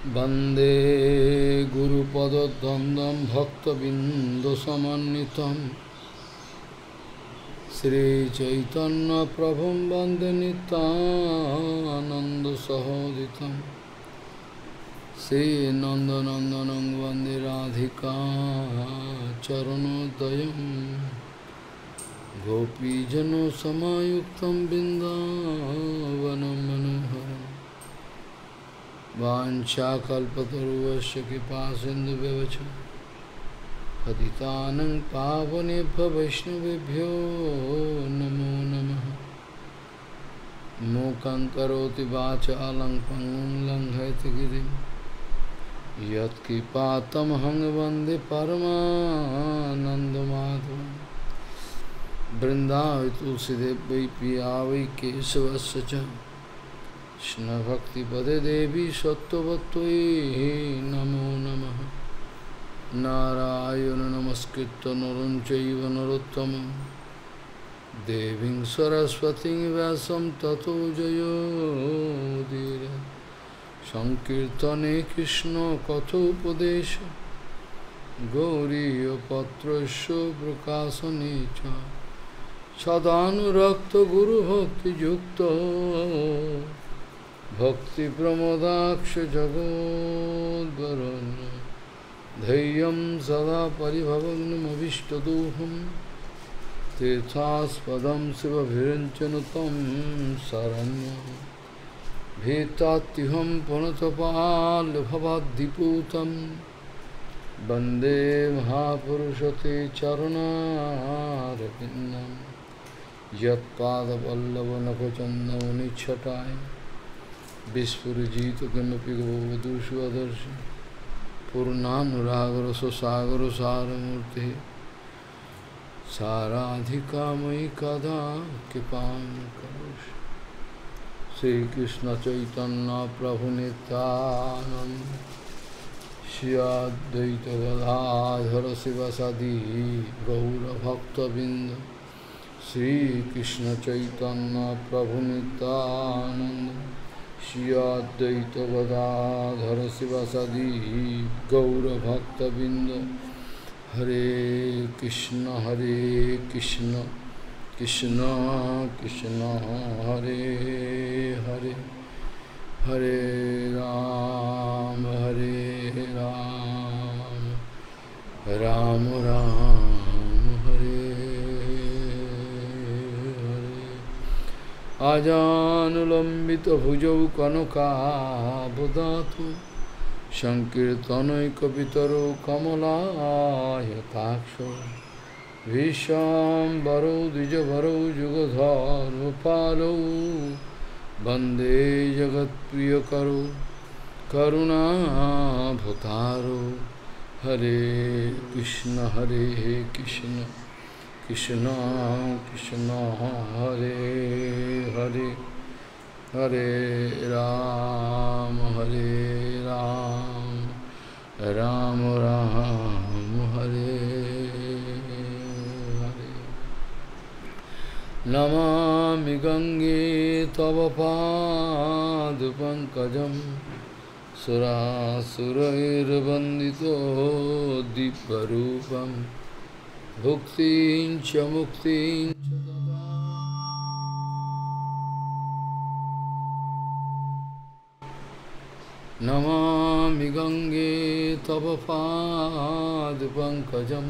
वन्दे गुरुपदद्वन्द्वं भक्तबिन्दुसमन्वितं श्रीचैतन्यप्रभुं वन्दे नित्यानन्दसहोदितं श्रीनन्दनन्दनं वन्दे राधिका चरणोदयं गोपीजनसमायुक्तं बिन्दावनं मनोहरम् वाञ्छाकल्पतरुश्च कृपासिन्धुव्यवच पतितानं पावनेभ्यो वैष्णवेभ्यो नमो नमः। मूकं करोति वाचालं पङ्गुं लङ्घयति गिरिं यत्कृपातमहं वन्दे परमानन्दमाधवं। वृन्दावै तुलसीदेव वै पिया वै केशवस्य च कृष्ण भक्ति पदे देवी सत्ववत्त्वयि नमो नमः। नारायण नमस्कृत्य नरं चैव नरोत्तमं देवीं सरस्वतीं व्यासं ततो जयोदीरये। संकीर्तने कृष्ण कथोपदेश गौरीयपत्रस्य प्रकाशने च सदानुरक्त गुरुभक्तियुक्तो भक्तिप्रमोदाक्ष जगोद्वरुण्य धैर्यं सदा परिभवग्नमभीष्टदोहं तीर्थास्पदं शिवभिरञ्चनुतं शरण्यं भीतात्युहं पुनतपाल्भवाद्दिपूतं वन्दे महापुरुषते चरणारविन्दं यत्पादपल्लवनखचन्दमनिच्छटाय विस्फुरिजित किमपि गोवधूषु अदर्शि पूर्णानुरागर स्वसागर सारमूर्ति साराधिकामयि कदा कृपां करोषि। श्रीकृष्ण चैतन्य प्रभु नित्यानंद श्री अद्वैत गदाधर शिवसदि गौरभक्तबिंद। श्रीकृष्ण चैतन्य प्रभु नित्यानंद श्री अद्वैत गदाधर शिवसदि गौरभक्तबिंद। हरे कृष्ण कृष्ण कृष्ण हरे हरे हरे राम राम राम हरे आजानुलंबित भुजौ कनकाबुदातु संकीर्तनैकपितरो कमलायताक्षो विश्वाम्बरो द्विजभरो जुगधर्मपालो वन्दे जगत्प्रियकरो करुणाभतारो। हरे कृष्ण कृष्ण कृष्ण हरे हरे हरे राम राम राम हरे हरे। नमामि गंगे तव पादपङ्कजं सुरासुरैर्वन्दितो दिव्यरूपं भुक्तिं च मुक्तिं च नमामि गंगे तव पादपङ्कजं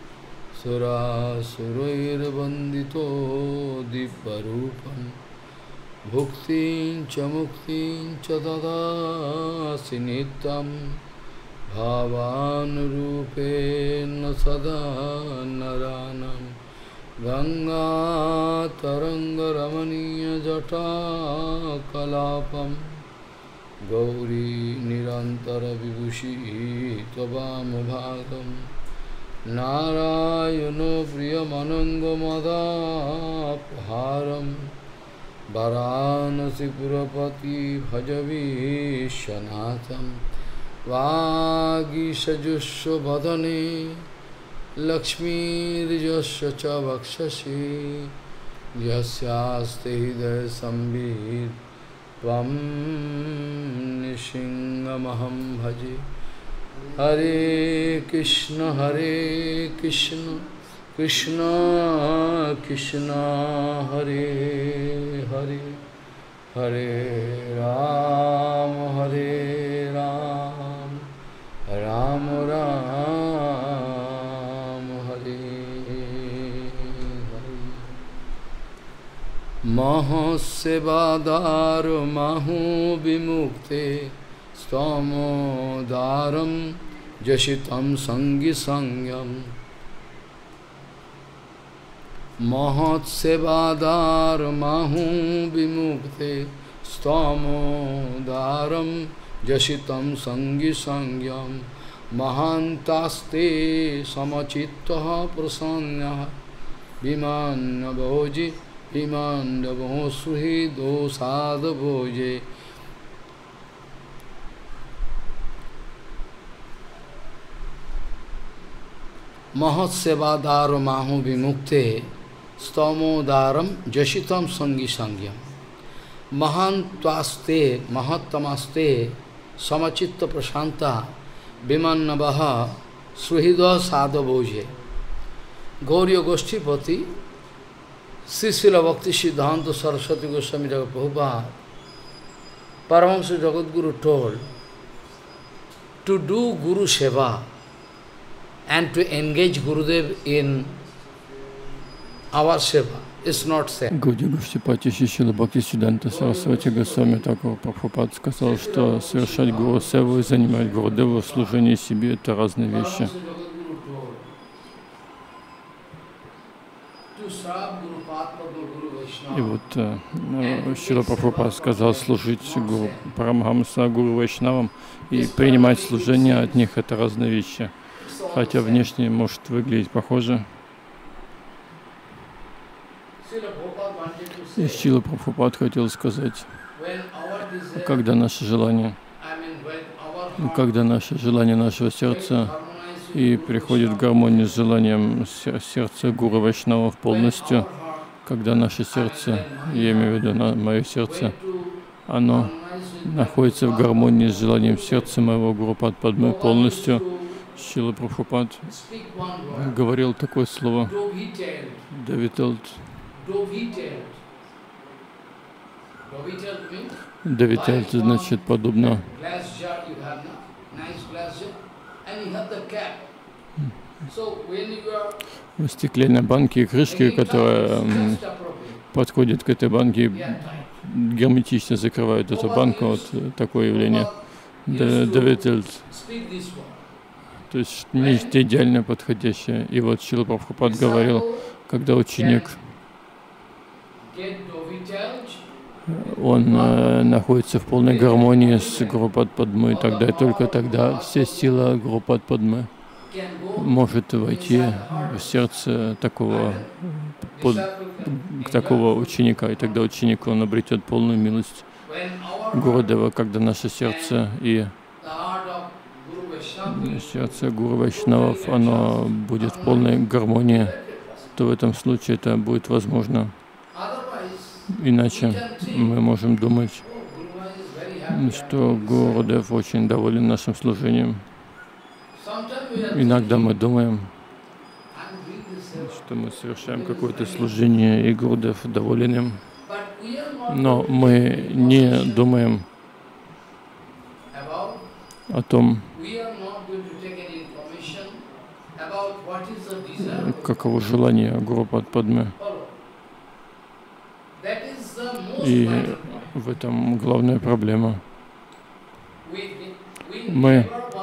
सुरासुरैर्वन्दितो दिव्यरूपं भुक्तिं च मुक्तिं च ददासि नित्यं भावानुरूपेण सदा नरानं। गङ्गातरङ्गरमणीयजटाकलापं गौरी निरन्तरविभूषी त्ववामभागं। नारायणो प्रियमनङ्गमदापहारं वाराणसीपुरपति भजवीशनाथं। वागीषजुष्वदने लक्ष्मीर्यस्य च वक्षसि यस्यास्ते हृदयसंवित् Tvam Nishingamaham Bhaji. Hare Krishna Krishna Krishna Hare Hare, Hare Ram Ram Ram Hare Hare. Mahasevadar Mahu Vimukte Stamodaram Jashitam Sangi Sangyam. Mahatsevadar Mahu Vimukte Stamodaram Jashitam Sangi Sangyam. Mahantaste Samachittaha Prasanya Vimanavoji Vimandavosuhi Dosadavoje. Mahatsevadar Mahu Vimukte Stamodaram Jashitam Sangi Sangyam. Mahantvaste Mahattamaste Samachitta Prashanta Bimannavaha Suhida Sadavoje. Gauriya Goshtipati Srila Bhakti Siddhanta Saraswati Goswami Jagat Prabhupada Paramahamsa Jagadguru told to do Guru Seva and to engage Gurudev in our Seva is not safe. Гаудия Гоштипати Шрила Бхакти Сиддханта Сарасвати Госвами Такур Прабхупад сказал, что совершать Гуру Севу и занимать Гурудеву в служении себе — это разные вещи. И вот Шрила Прабхупад сказал служить Гуру Парамахамса, Гуру Вайшнавам и принимать служение от них — это разные вещи. Хотя внешне может выглядеть похоже. И Шрила Прабхупад хотел сказать, когда наше желание нашего сердца и приходит в гармонию с желанием сердца Гуру Вайшнавов полностью, когда наше сердце, я имею в виду мое сердце, оно находится в гармонии с желанием сердца моего Гуру Падмы полностью, Шрила Прабхупад говорил такое слово «Давителт». Давителт значит подобно. В стеклянной банке и крышке, которая подходит к этой банке, герметично закрывает эту банку. Вот такое явление. Давителт. То есть нечто идеально подходящее. И вот Шрила Прабхупад говорил, когда ученик, он находится в полной гармонии с Гуру Падмой, тогда и только тогда вся сила Гуру Падмы может войти в сердце такого ученика, и тогда ученик, он обретет полную милость Гурудева, когда наше сердце и сердце Гуру Вайшнавов, оно будет в полной гармонии, то в этом случае это будет возможно. Иначе мы можем думать, что Гурудев очень доволен нашим служением. Иногда мы думаем, что мы совершаем какое-то служение, и Гурудев доволен им. Но мы не думаем о том, каково желание Гуру Падмы. И в этом главная проблема. Мы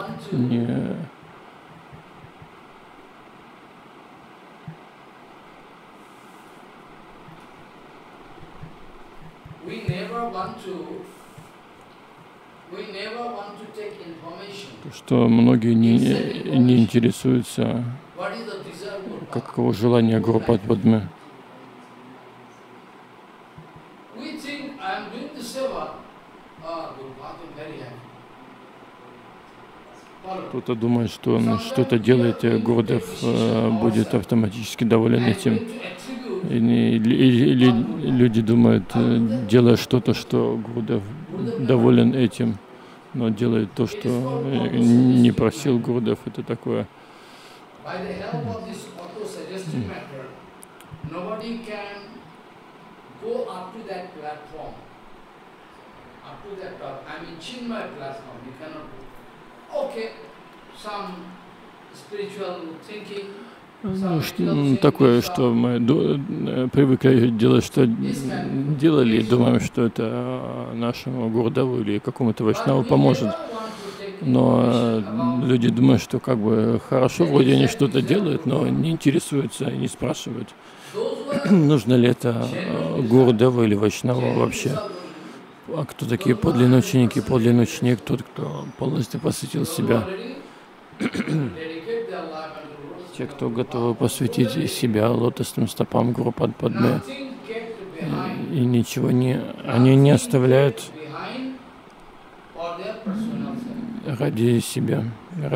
что многие не интересуются, каково желание Гуру Падмы. Кто-то думает, что он что-то делает, и Гурудев будет автоматически доволен этим. Или люди думают, делая что-то, что Гурудев доволен этим, но делает то, что не просил Гурудев. Это такое. Ну, такое, что мы привыкли делать, что делали, и думаем, что это нашему Гурудеву или какому-то вайшнаву поможет. Но люди думают, что как бы хорошо, вроде они что-то делают, но не интересуются и не спрашивают, нужно ли это Гурудеву или вайшнаву вообще. А кто такие подлинные ученики? Подлинный ученик тот, кто полностью посвятил себя. Те, кто готовы посвятить себя лотосным стопам Гуру Падме, и ничего они не оставляют ради себя.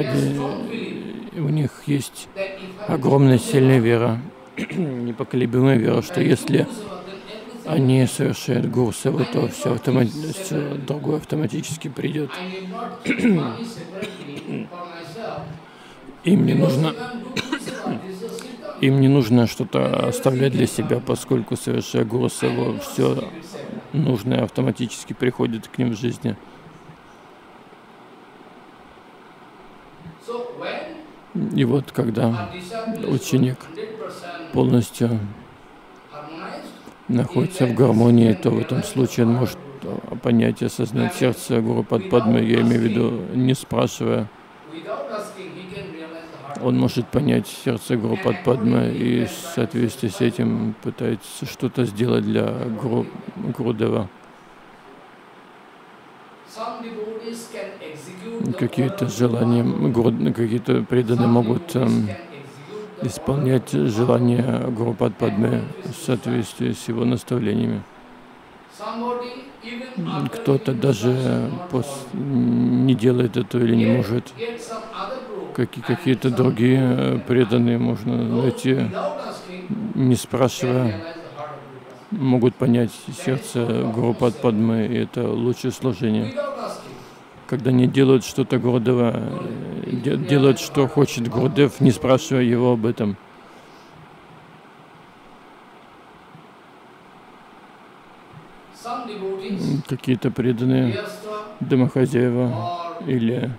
У них есть огромная сильная вера, непоколебимая вера, что если они совершают Гуру Севу, то все другое автоматически придет. Им не нужно что-то оставлять для себя, поскольку, совершая Гуру Севу, все нужное автоматически приходит к ним в жизни. И вот когда ученик полностью находится в гармонии, то в этом случае он может понять и осознать сердце Гуру Падме, я имею в виду, не спрашивая. Он может понять сердце Гуру Падме и в соответствии с этим пытается что-то сделать для Гурудева. Какие-то желания, какие-то преданные могут исполнять желания Гуру Падме в соответствии с его наставлениями. Кто-то даже не делает это или не может. Какие-то другие преданные можно найти, не спрашивая, могут понять сердце Гуру Падме, и это лучшее служение. Когда они делают что-то Гурудева, делают, что хочет Гурудев, не спрашивая его об этом. Какие-то преданные домохозяева или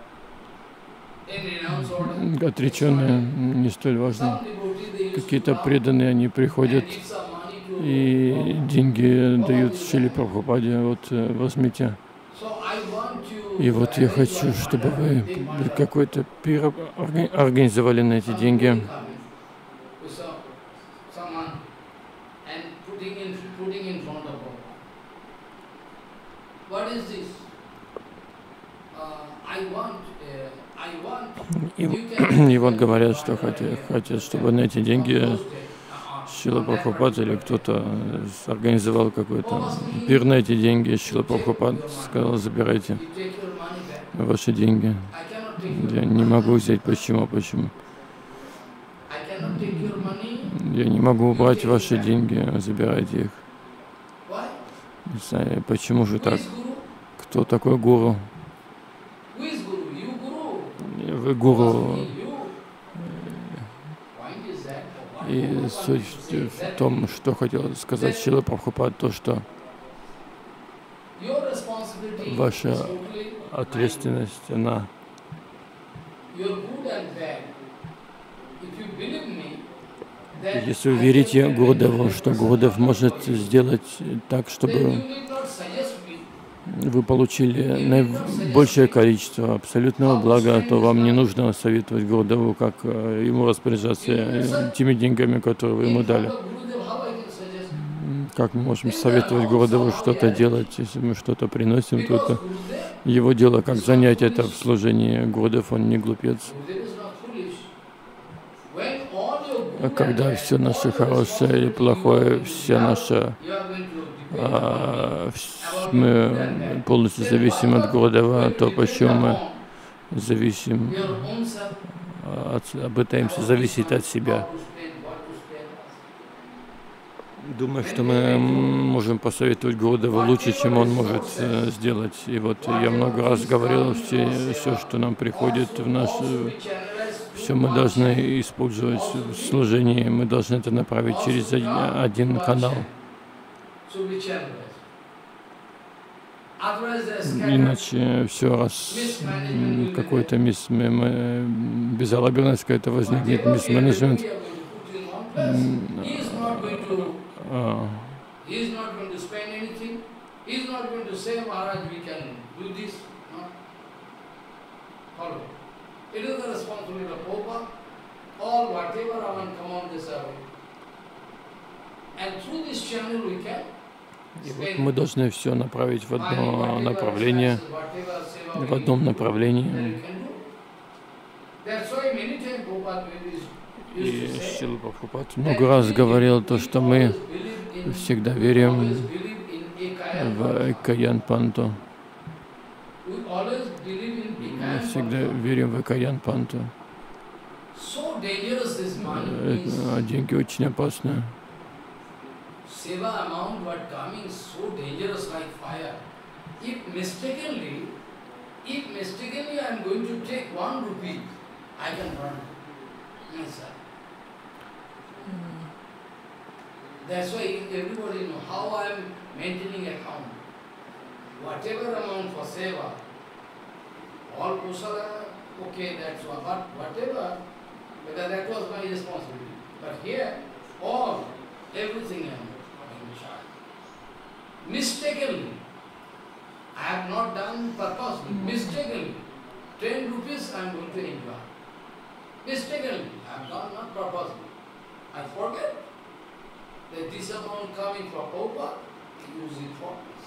отреченные, не столь важно. Какие-то преданные, они приходят и деньги дают Шриле Прабхупаде, вот возьмите. И вот я хочу, чтобы вы какой-то пир организовали на эти деньги. И вот говорят, что хотят, чтобы на эти деньги Шрила Прабхупада или кто-то организовал какой-то пир на эти деньги. Шрила Прабхупада сказал, забирайте ваши деньги. Я не могу взять. Почему? Я не могу убрать ваши деньги, забирайте их. Почему же так? Кто такой гуру? Вы гуру. И суть в том, что хотел сказать Шрила Прабхупада, то, что ваша ответственность, она если вы верите Гурудеву, что Гурудев может сделать так, чтобы вы получили наибольшее количество абсолютного блага, то вам не нужно советовать Гурудеву, как ему распоряжаться теми деньгами, которые вы ему дали. Как мы можем советовать Гурудеву что-то делать, если мы что-то приносим, то это его дело, как занять это в служении. Гурудев, он не глупец. А когда все наше хорошее или плохое, все наше мы полностью зависим от Гурудева, то почему мы зависим, пытаемся зависеть от себя? думая, что мы можем посоветовать Гурудеву лучше, чем он может сделать. И вот я много раз говорил, все, что нам приходит в наш, все мы должны использовать в служении, мы должны это направить через один канал. Иначе все какой-то безалаберность какая-то возникнет, мисс-менеджмент. И вот мы должны все направить в одно направление, в одном направлении. И Шрила Прабхупад много раз говорил то, что мы всегда верим в Экаян-панту. Мы всегда верим в Экаян-панту. Деньги очень опасны. Seva amount were coming so dangerous like fire. If mistakenly I am going to take 1 rupee, I can burn it. Yes, sir. That's why everybody know how I am maintaining account. Whatever amount for seva, all kusala, okay, that's one. But whatever, because that was my responsibility. But here, all, everything I am. Mistakenly, I have not done purposely, mistakenly, 10 rupees I am going to enjoy. Mistakenly, I have done not purposely. I forget that this amount coming from Prabhupada, use it for this.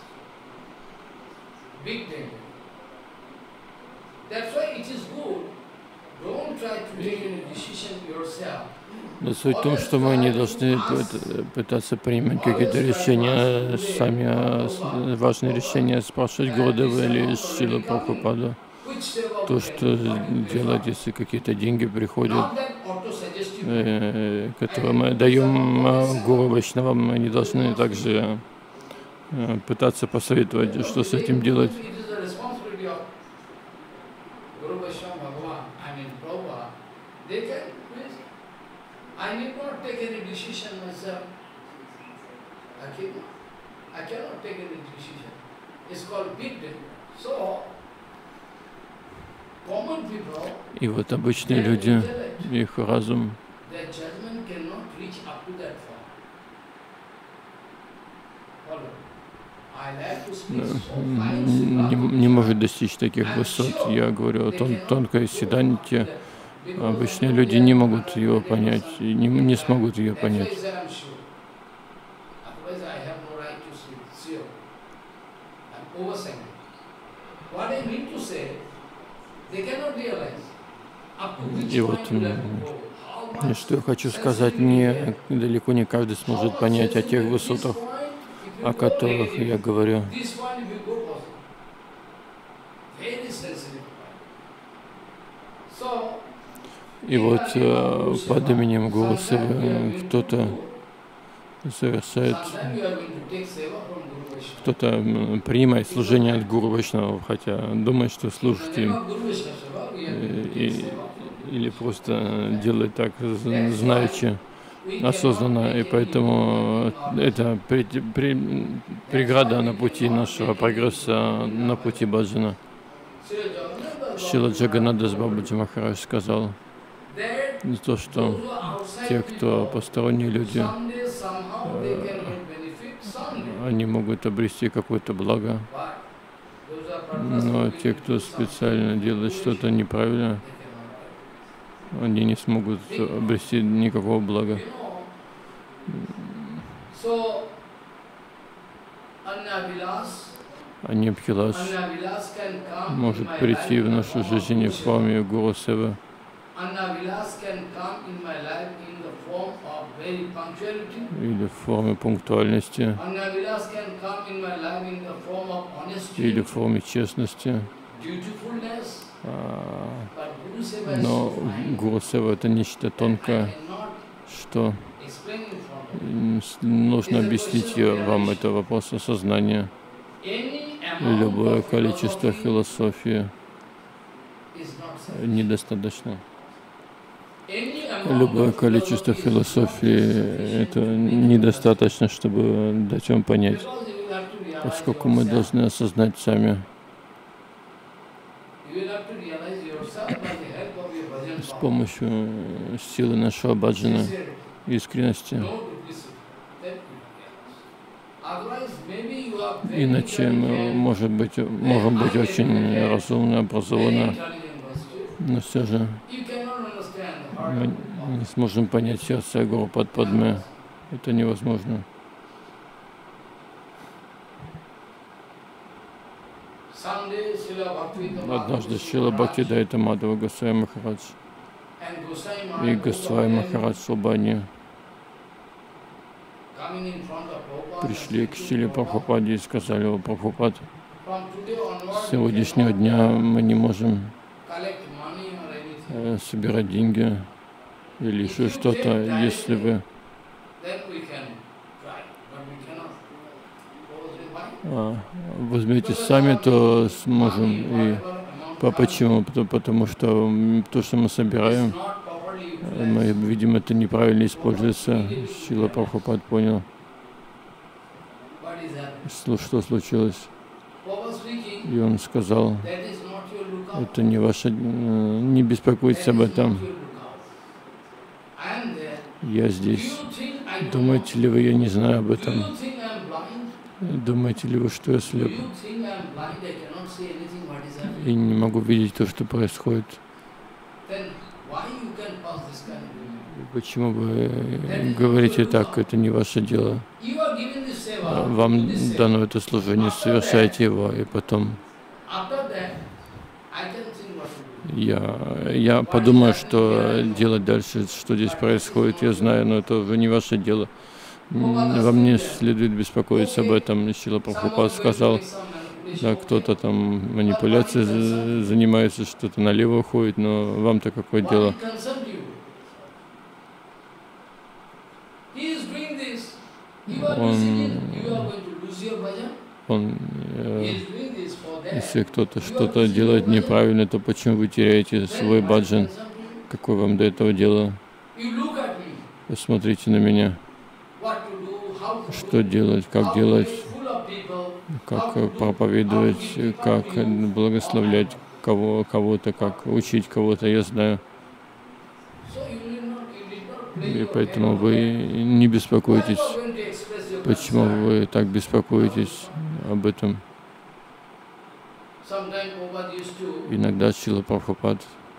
Big danger. That's why it is good, don't try to take any decision yourself. Но суть в том, что мы не должны пытаться принимать какие-то решения, сами важные решения, спрашивать Гурудеву или Шрилу Прабхупаду. То, что делать, если какие-то деньги приходят, которые мы даем Гуру Вайшнавам, мы не должны также пытаться посоветовать, что с этим делать. I need not take any decision myself. I cannot take any decision. It's called big deal. So, common people, и вот обычные люди, их разум their judgment cannot reach up to that form. не может достичь таких высот. Я говорю о тонкой сиданте. Обычные люди не могут его понять, и не смогут ее понять. И вот, что я хочу сказать, далеко не каждый сможет понять о тех высотах, о которых я говорю. И вот под именем Гуру Севы кто-то совершает, кто-то принимает служение от Гуру Вайшнавов, хотя думает, что служит им, или просто делает так, знаючи, осознанно, и поэтому это преграда на пути нашего прогресса, на пути баджана. Шрила Джаганнадас Бабаджи Махарадж сказал, то, что те, кто посторонние люди, они могут обрести какое-то благо, но те, кто специально делает что-то неправильно, они не смогут обрести никакого блага. Аньябхилаш может прийти в нашу жизнь в форме Гуру Севы. Или в форме пунктуальности, или в форме честности. Но Гуру Сева — это нечто тонкое, что нужно объяснить вам это вопрос осознания. Любое количество философии недостаточно. Любое количество философии это недостаточно, чтобы дать вам понять, поскольку мы должны осознать сами. С помощью силы нашего баджана, искренности. Иначе мы можем быть очень разумны, образованы, но все же мы не сможем понять сердце Гуру Падме. Это невозможно. Однажды Шрила Бхактидайта Мадхава Госвами Махарадж и Госвами Махарадж Субани пришли к Шриле Прабхупаде и сказали: о Прабхупад, с сегодняшнего дня мы не можем собирать деньги или еще что-то. Если вы возьмете сами, то сможем. И почему? Потому что то, что мы собираем, мы видим, это неправильно используется. Шрила Прабхупад понял, что случилось. И он сказал: это не ваше, не беспокойтесь об этом. Я здесь. Думаете ли вы, я не знаю об этом? Думаете ли вы, что я слеп и не могу видеть то, что происходит? Почему вы говорите так? Это не ваше дело. Вам дано это служение, совершайте его, и потом я подумаю, что делать дальше, что здесь происходит, я знаю, но это уже не ваше дело. Вам не следует беспокоиться об этом. Шрила Прабхупад сказал: да, кто-то там манипуляцией занимается, что-то налево уходит, но вам-то какое дело? Если кто-то что-то делает неправильно, то почему вы теряете свой баджан? Какое вам до этого дело? Посмотрите на меня. Что делать, как проповедовать, как благословлять кого-то, как учить кого-то, я знаю. И поэтому вы не беспокойтесь. Почему вы так беспокоитесь об этом? Иногда Шрила Прабхупад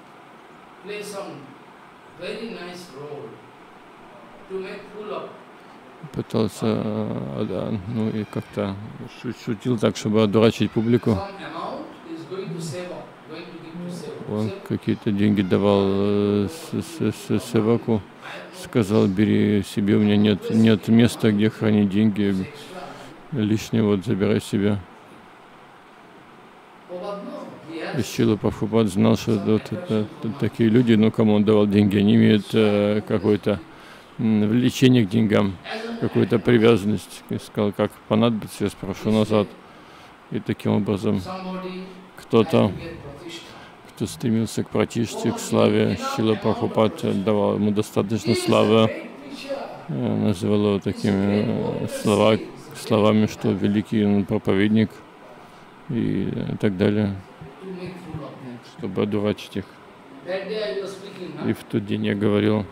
пытался, ну и как-то шутил так, чтобы одурачить публику. Он какие-то деньги давал севаку, сказал: бери себе, у меня нет места, где хранить деньги, лишнее вот забирай себе. И Шрила Прабхупад знал, что вот такие люди, ну кому он давал деньги, они имеют какое-то влечение к деньгам, какую-то привязанность. И сказал: как понадобится, я спрошу назад. И таким образом кто-то, кто стремился к пратиште, к славе, Шрила Прабхупад давал ему достаточно славы, называл его такими словами, что великий он проповедник и так далее, чтобы одурачить их. И в тот день я говорил: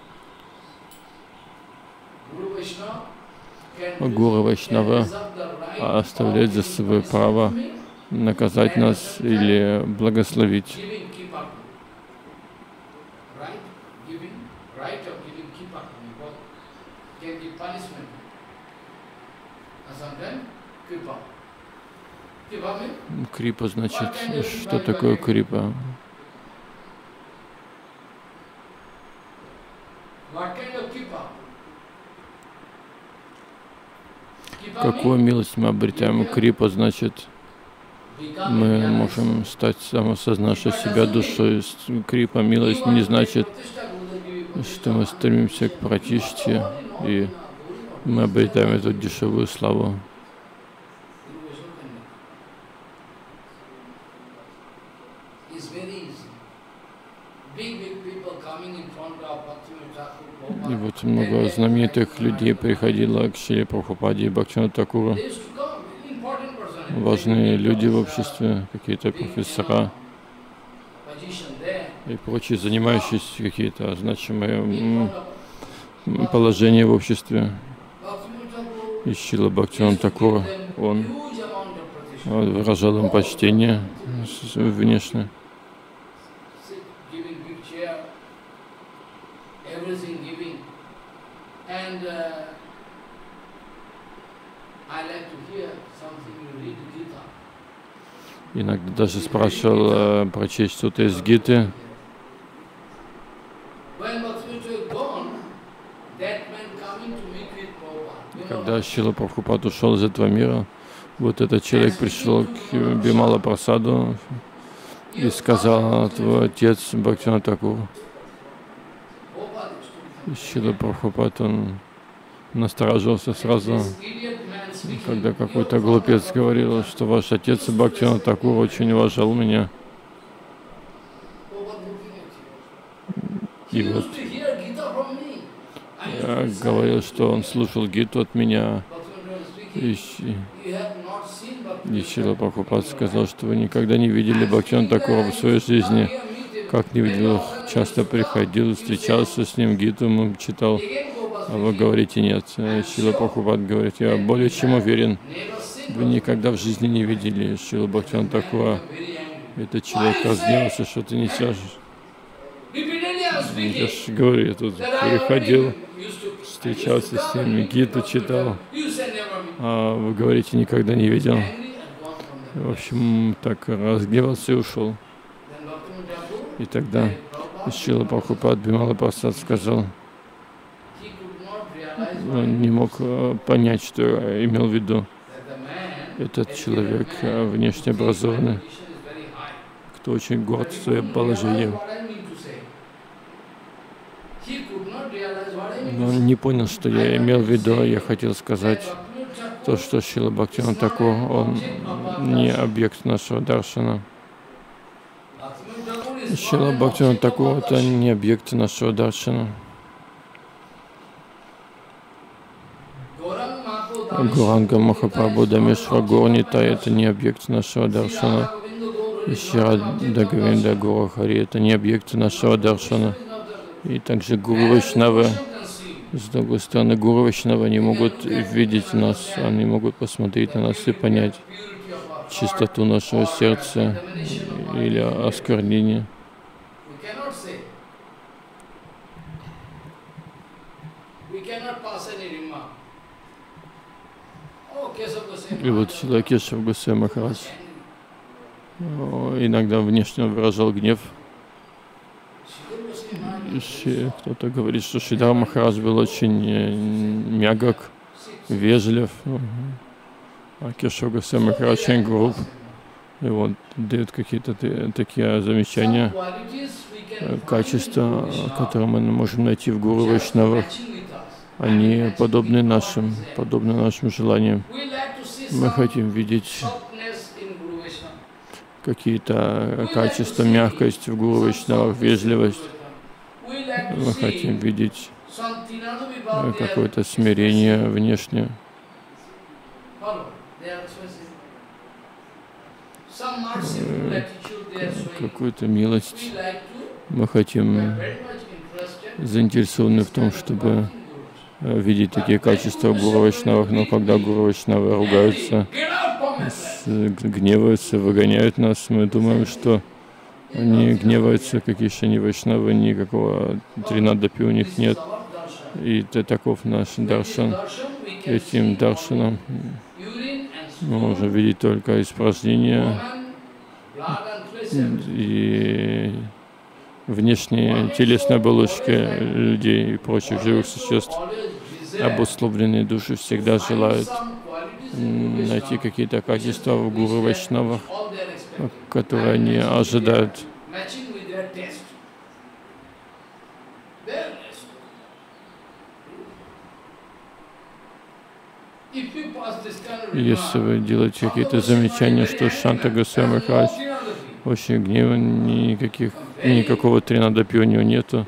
Гуру Вайшнава оставляет за собой право наказать нас или благословить. Крипа значит, что такое крипа? Какую милость мы обретаем? Крипа значит, мы можем стать самосознавшей себя душой. Крипа, милость не значит, что мы стремимся к пратиште и мы обретаем эту дешевую славу. И вот много знаменитых людей приходило к Шриле Прабхупаде и Бхактивиноду Такуру. Важные люди в обществе, какие-то профессора и прочие, занимающиеся какие-то значимые положения в обществе. И Шрила Бхактивинода Такур, он выражал им почтение внешне. Иногда даже спрашивал прочесть что-то из Гиты. Когда Шрила Прабхупад ушел из этого мира, вот этот человек пришел к Бимала Прасаду и сказал: твой отец Бхактивинода Такур. Шрила Прабхупад, он насторожился сразу, когда какой-то глупец говорил, что ваш отец Бхактивинода Такур очень уважал меня. И вот я говорил, что он слушал Гиту от меня. И Шрила Прабхупад сказал, что вы никогда не видели Бхактивинода Такура в своей жизни. Как не видел, часто приходил, встречался с ним, Гиту ему читал. А вы говорите нет. Шрила Прабхупад говорит: я более чем уверен, вы никогда в жизни не видели Шрила Бхактивинода Такура. Этот человек разгневался, что ты несешь. Я же говорю, я тут приходил, встречался с ним, Гиту читал, а вы говорите, никогда не видел. В общем, так разгневался и ушел. И тогда Шрила Прабхупад Бимала Прасад сказал, он не мог понять, что я имел в виду. Этот человек внешне образованный, кто очень горд своим положением. Но он не понял, что я имел в виду. Я хотел сказать то, что Шрила Бхактивинода Такур, он не объект нашего даршана. Шрила Бхактивинода Такур — это не объект нашего даршана. Гуранга Махапрабху Дамешвара Горнита — это не объект нашего даршана. И Шри Рада Говинда Гора Хари — это не объект нашего даршана. И также Гуру Вайшнавы, с другой стороны, Гуру Вайшнавы не могут видеть нас, они могут посмотреть на нас и понять чистоту нашего сердца или осквернение. И вот Шрила Кешава Госвами Махарадж иногда внешне выражал гнев. Кто-то говорит, что Шридхар Махарадж был очень мягок, вежлив, а Кешава Госвами Махарадж очень груб. И вот дают какие-то такие замечания, качества, которые мы можем найти в Гуру Вайшнавах. Они подобны нашим желаниям. Мы хотим видеть какие-то качества, мягкость в Гуру Вайшнавах, вежливость. Мы хотим видеть какое-то смирение внешнее. Какую-то милость. Мы хотим заинтересованы в том, чтобы видеть такие качества в Гуру Вайшнавах, но когда Гуру Вайшнавы ругаются, гневаются, выгоняют нас, мы думаем, что они гневаются, какие же они Вайшнавы, никакого тринадапи у них нет. И таков наш даршан. Этим даршаном мы можем видеть только испражнения и внешние телесные оболочки людей и прочих живых существ. Обусловленные души всегда желают найти какие-то качества в Гуру Вайшнавах, которые они ожидают. Если вы делаете какие-то замечания, что Шанта Госвами Махарадж очень гневан, никакого тринадапи у него нету,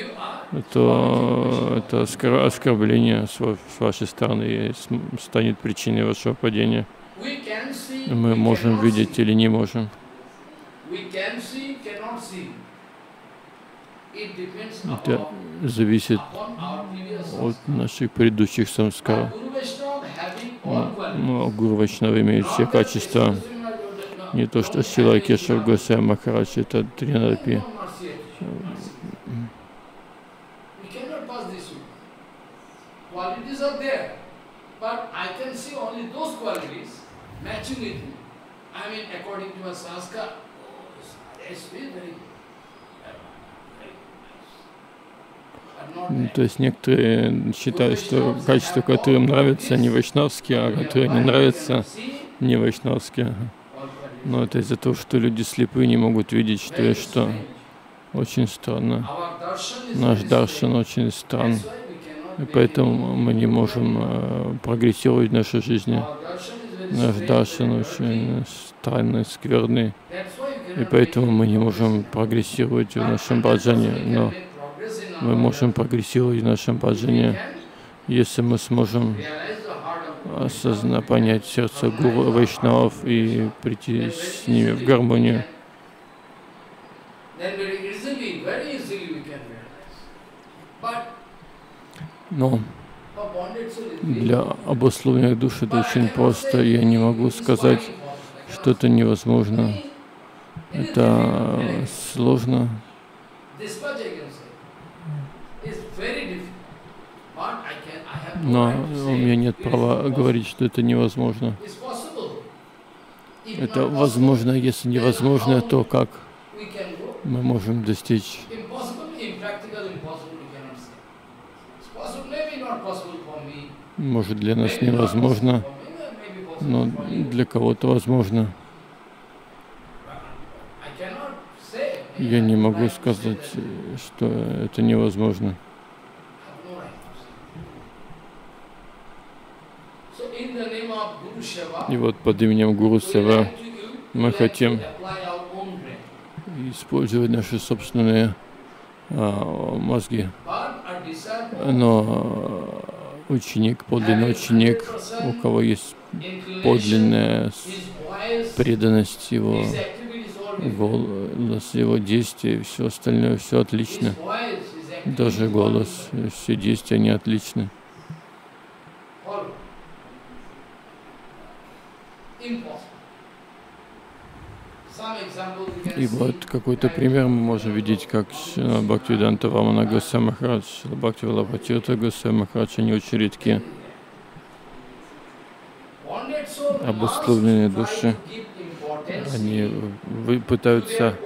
то это оскорбление с вашей стороны и станет причиной вашего падения. Мы можем видеть или не можем. Это зависит от наших предыдущих самскар. Гуру Вайшнава имеет все качества. Не то, что Сила Кешав Госвами Махарадж, это тринадапи. То есть некоторые считают, что качества, которые им нравятся, не вайшнавские, а которые не нравятся, не вайшнавские. Но это из-за того, что люди слепые не могут видеть, что и что. Очень странно. Наш даршан очень странен. И поэтому мы не можем прогрессировать в нашей жизни. Наш даршан очень странный, скверный. И поэтому мы не можем прогрессировать в нашем баджане. Но мы можем прогрессировать в нашем баджане, если мы сможем понять сердце гуру Вайшнавов и прийти с ними в гармонию. Но для обусловленных душ это очень просто. Я не могу сказать, что это невозможно. Это сложно. Но у меня нет права говорить, что это невозможно. Это возможно, если невозможно, то как мы можем достичь? Может, для нас невозможно, но для кого-то возможно. Я не могу сказать, что это невозможно. И вот под именем Гуру Сева мы хотим использовать наши собственные мозги. Но ученик, подлинный ученик, у кого есть подлинная преданность, его голос, его действия, все остальное, все отлично. Даже голос, все действия, они отличны. И вот какой-то пример мы можем видеть, как Бхактивиданта Вамана Госвами Махарадж, Бхактивилабха Тиртха Госвами Махарадж, они очень редки. Обусловленные души, они пытаются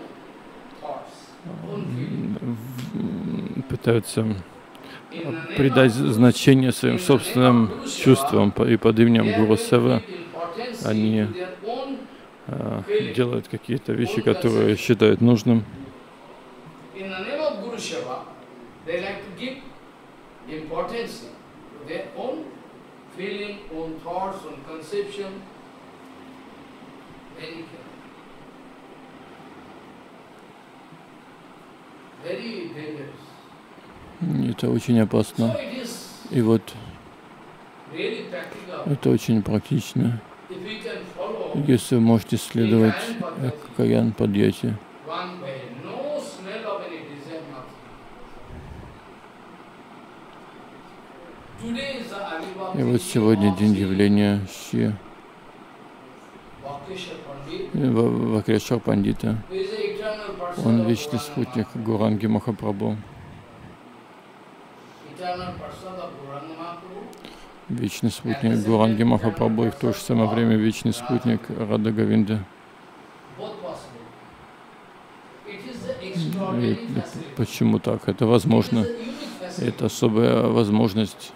придать значение своим собственным чувствам, и под именем Гуру Сева они делают какие-то вещи, которые считают нужным. Это очень опасно. И вот это очень практично. Если вы можете следовать Каян Падьяти. И вот сегодня день явления Шри Вакрешвар Пандита. Он вечный спутник Гауранги Махапрабху. Вечный спутник Гауранги Махапрабху и в то же самое время вечный спутник Рада Говинда. И почему так? Это возможно. Это особая возможность,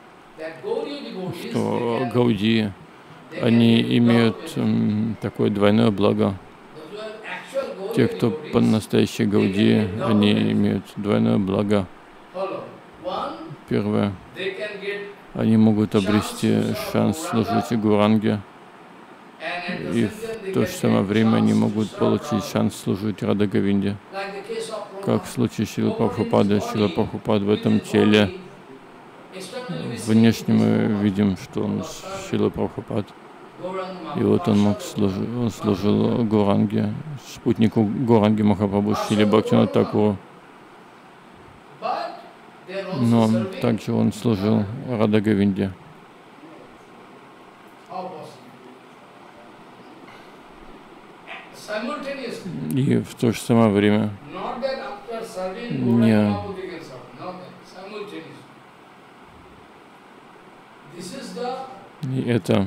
что Гаудии, они имеют такое двойное благо. Те, кто по-настоящей Гаудии, они имеют двойное благо. Первое. они могут обрести шанс служить Гауранге, и в то же самое время они могут получить шанс служить Рада Говинде. Как в случае Шрилы Прабхупады. Шрила Прабхупад в этом теле. Внешне мы видим, что он Шрила Прабхупад. И вот он служил Гауранге, спутнику Гауранги Махапрабху Шриле Бхактивинода Тхакуру. Но также он служил Рада Говинде. И в то же самое время не и это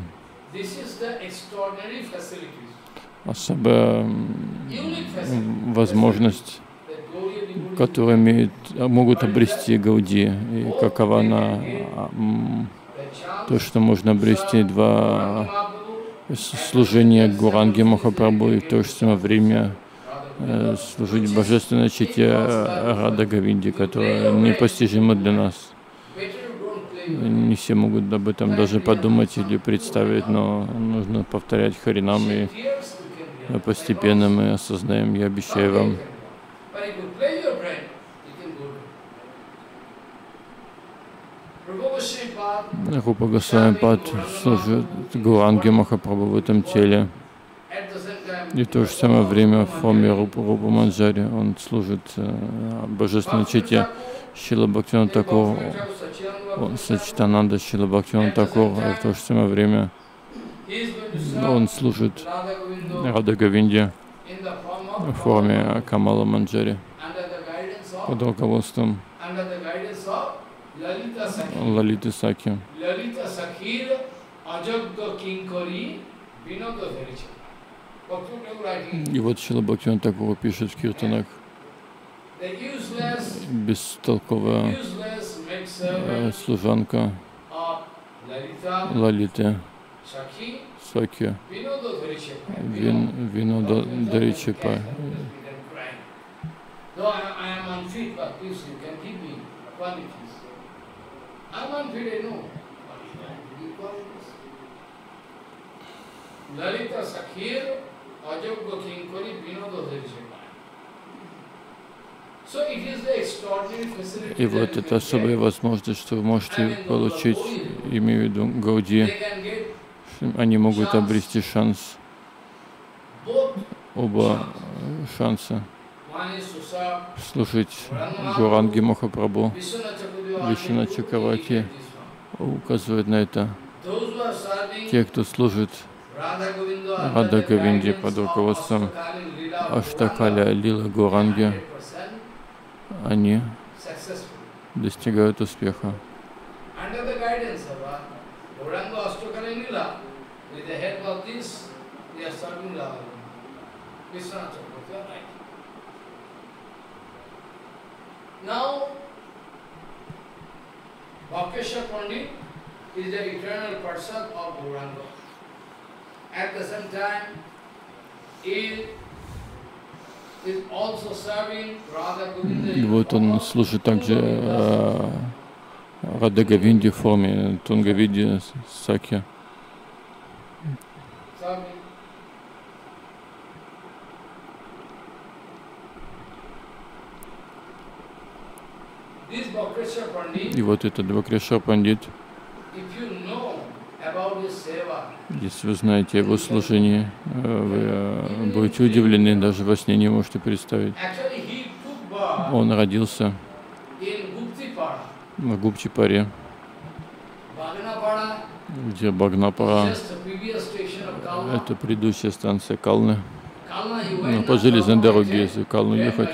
особая возможность, которую могут обрести Гауди, и какова она, то, что можно обрести два служения Гауранги Махапрабху и в то же самое время служить божественной чите Рада Говинде, которая непостижима для нас. Не все могут об этом даже подумать или представить, но нужно повторять Харинам, и постепенно мы осознаем, я обещаю вам. Рупа Госвами Пад служит Гауранге Махапрабху в этом теле. И в то же самое время в форме Рупа Манджари он служит божественной чите Шрила Бхактивинода Тхакура, Сачитананда Шрила Бхактивинода Тхакура, и в то же самое время он служит Рада Говинде в форме Камала Манджари под руководством Лалиты Сакхи. И вот Шрила Бхактивинода Тхакура пишет в киртанах: бестолковая служанка Лалиты Сакхи Винода Дhariccipa. И вот это особая возможность, что вы можете получить, имею в виду Гауди. Они могут обрести шанс, оба шанса, служить Гауранги Махапрабху. Вишванатха Чакраварти указывает на это. Те, кто служит Рада Говинде под руководством Аштакаля Лила Гауранги, они достигают успеха. Now, Bhakeshwar Pandit is the eternal person of Gauranga. At the same time, he is also serving Radha Govinda. И вот он служит также Рада Говинде в форме Тунгавиди Сакхи. И вот этот Бхакешвар Пандит, если вы знаете его служение, вы будете удивлены, даже во сне не можете представить. Он родился в Гуптипаре, где Багнапара, это предыдущая станция Калны. Ну, по железной дороге, если в Калну ехать.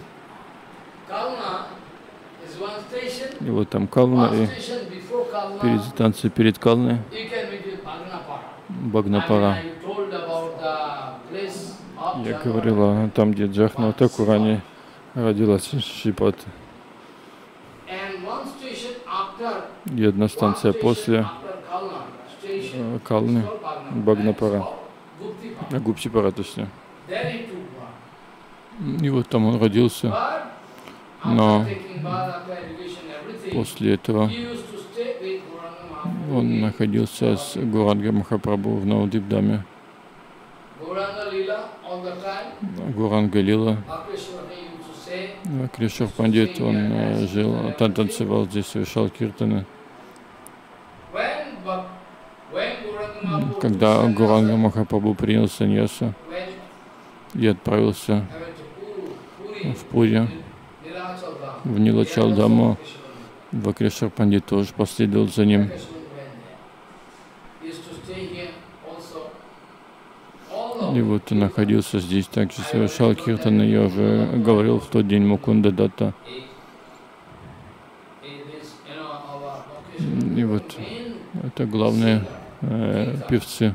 И вот там Кална, и перед станцией перед Калной Багнапара. Я говорила, там, где Джахна Такурани родилась Шрипад. И одна станция после Калны, Багнапара, Гуптипара, точнее. И вот там он родился. Но после этого Он находился с Гуранга Махапрабху в Навадвипдаме. Гуранга Лила. Кришна Пандит, он жил, танцевал здесь, совершал киртаны. Когда Гуранга Махапрабху принял саньясу и отправился в Пури, в Нилачал-Даму, Кришна Пандит тоже последовал за ним. И вот находился здесь, также совершал киртаны. Я уже говорил в тот день Мукунда Датта. И вот это главные певцы.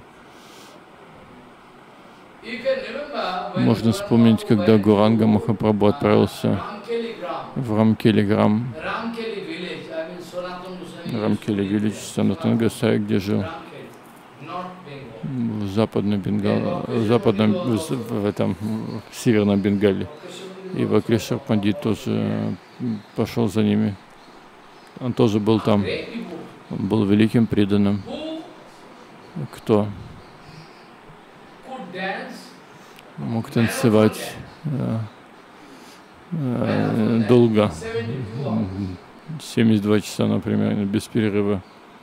Можно вспомнить, когда Гуранга Махапрабху отправился в Рамкели-грам, Рамкели-виллидж, Санатан Госвами, где жил, в западном Бенгале, в северном Бенгале. И Кришна Пандит тоже пошел за ними. Он тоже был там. Он был великим преданным. Кто мог танцевать долго, 72 часа, например, без перерыва.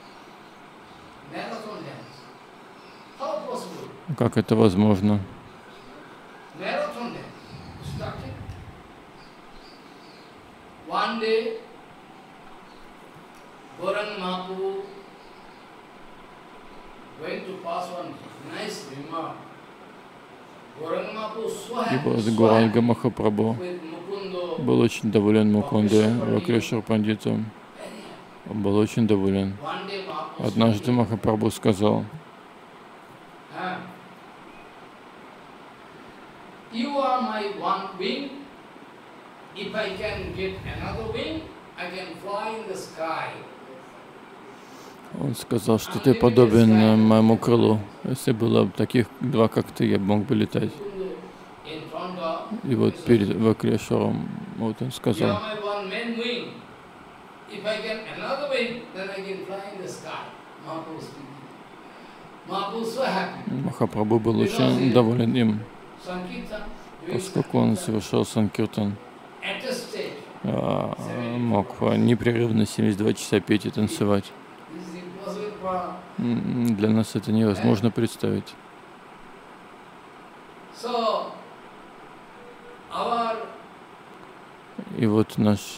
Как это возможно? И Гуранга Махапрабху был очень доволен Мукундой, Кришна Пандитом. Он был очень доволен. Однажды Махапрабху сказал: "You are my one wing. If I can get another wing, I can fly in the sky." Он сказал, что ты подобен моему крылу. Если было таких два, как ты, я мог бы летать. И вот перед Вакрешваром вот он сказал: Махапрабху был очень доволен им, поскольку он совершал санкиртан, мог непрерывно 72 часа петь и танцевать. Для нас это невозможно представить. И вот наш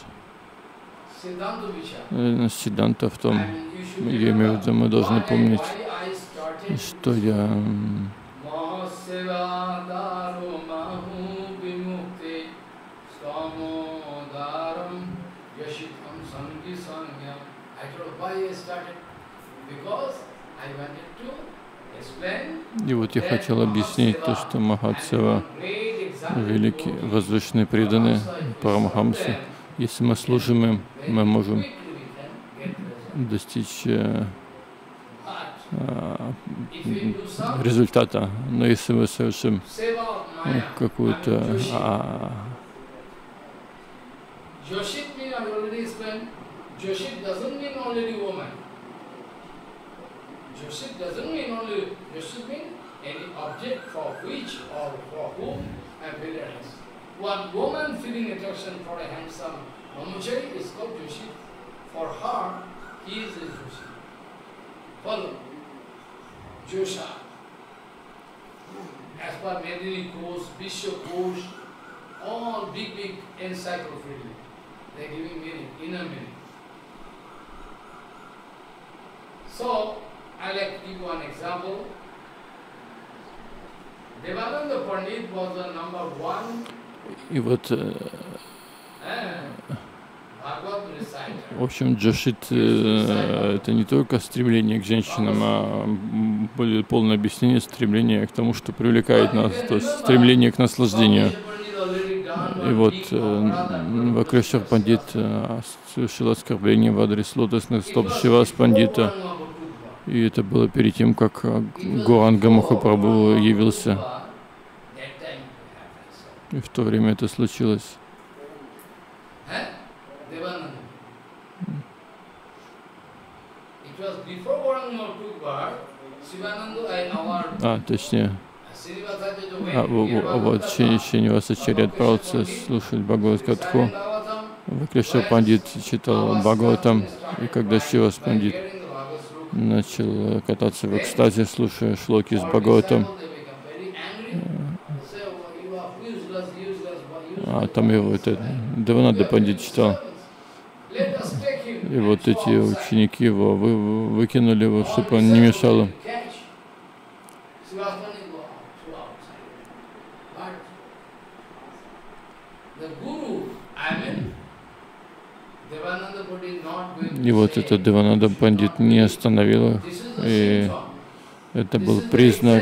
Сиддханта в том, я имею в виду, мы должны помнить, что я И вот я хотел объяснить то, что Махатсева, великий возвышенный преданный Парамахамсы, если мы служим им, мы можем достичь результата. Но если мы совершим какую-то Joshit doesn't mean only woman. Joshit doesn't mean only, Joshit means any object for which or for whom I feel attraction. One woman feeling attraction for a handsome brahmachari is called Joshit. For her, he is a Joshit. Follow. Josha. As per Medini Kosh, Vishwa Kosh, all big encyclopedia. They are giving meaning, inner meaning. So, I like to give one example. Devananda Pandit was the number one. И вот, в общем, Джошит это не только стремление к женщинам, а более полное объяснение стремление к тому, что привлекает нас, то есть стремление к наслаждению. И вот Вакрешвар Пандит совершил оскорбление в адрес лотосных стоп Шривас Пандита. И это было перед тем, как Гуранга Махапрабху явился. И в то время это случилось. Точнее, вот Шринивасачарья отправился слушать Бхагават-катху. Вакрешвар Пандит читал Бхагаватам, и когда Шривас Пандит начал кататься в экстазе, слушая шлоки с Бхагаватом, там его Деванада Пандит читал. И вот эти ученики его выкинули его, чтобы он не мешал им. И вот этот Девананда Пандит не остановил их, и это был признак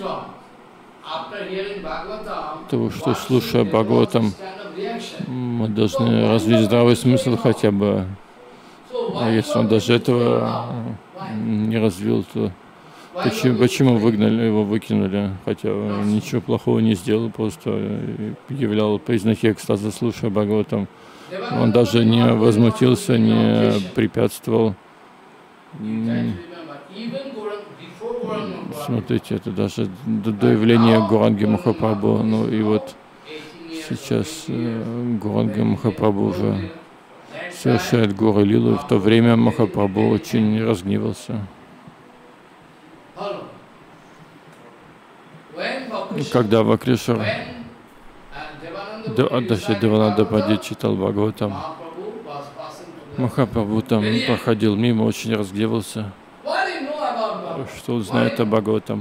того, что, слушая Бхагаватам, мы должны развить здравый смысл хотя бы. А если он даже этого не развил, то почему его выкинули? Хотя ничего плохого не сделал, просто являл признаки экстаза, слушая Бхагаватам. Он даже не возмутился, не препятствовал. Смотрите, это даже до явления Гауранги Махапрабху. Ну и вот сейчас Гауранги Махапрабху уже совершает горы лилу, и в то время Махапрабху очень разгневался. Когда Вакрешвар Девананда Пандит читал Бхагаватам, Махапрабху там проходил мимо, очень разгневался. Что он знает о Бхагаватам?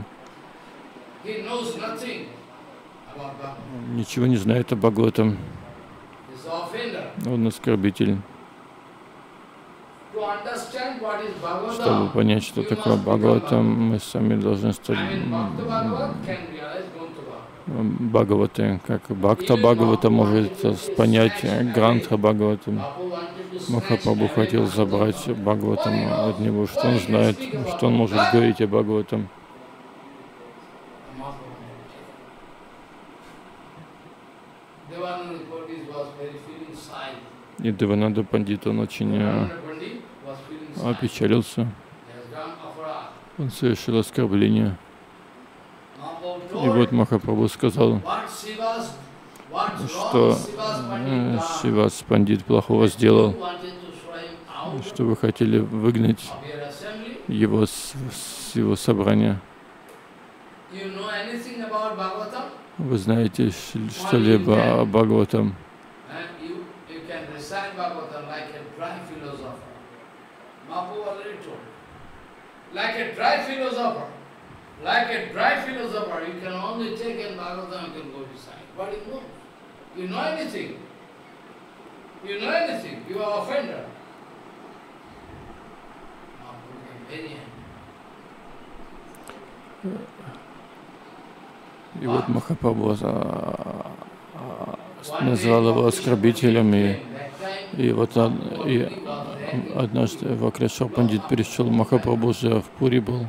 Ничего не знает о Бхагаватам. Он оскорбитель. Чтобы понять, что такое Бхагаватам, мы сами должны стать Бхагаваты, как Бхакта Бхагавата может понять Грантха Бхагаватам. Махапрабху хотел забрать Бхагаватам от него, что он знает, что он может говорить о Бхагаватам. И Девананда Пандит, он очень опечалился. Он совершил оскорбление. И вот Махапрабху сказал, что Шривас Пандит плохого сделал, что вы хотели выгнать его с его собрания. Вы знаете что-либо о Бхагаватам? Like a dry philosopher, you can only take in Bhagavatam and can go decide. But you know anything. You know anything. You are offender. И вот Махапрабху назвал его оскорбителем, и вот однажды Вакрешвар Пандит пришел, Махапрабху уже в Пури был.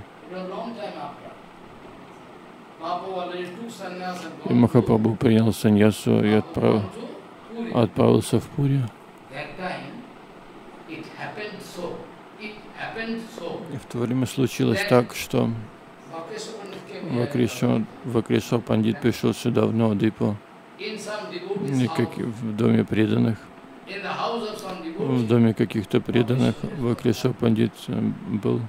И Махапрабху принял саньясу и отправился в Пури. И в то время случилось так, что Вакрешвар Пандит пришел сюда, в Навадвипу, в доме преданных. В доме каких-то преданных Вакрешвар Пандит был.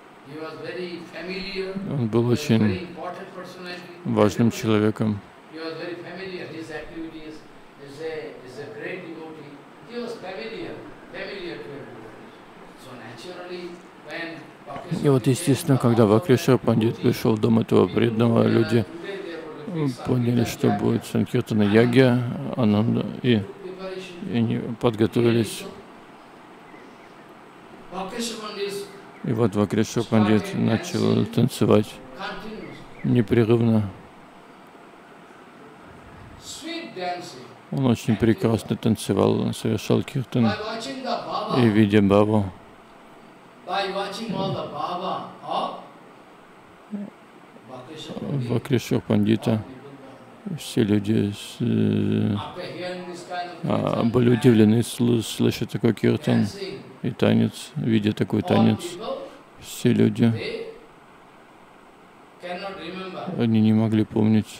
Он был очень важным человеком. И вот, естественно, когда Вакрешвар Пандит пришел в дом этого преданного, люди поняли, что будет Санкиртана Ягья, Ананда, и они подготовились. И вот Вакрешвар Пандит начал танцевать непрерывно. Он очень прекрасно танцевал, совершал киртан. И видя Бабу, Вакрешвар Пандита, все люди были удивлены, слыша такой киртан и танец, видя такой танец. Все люди Они не могли помнить,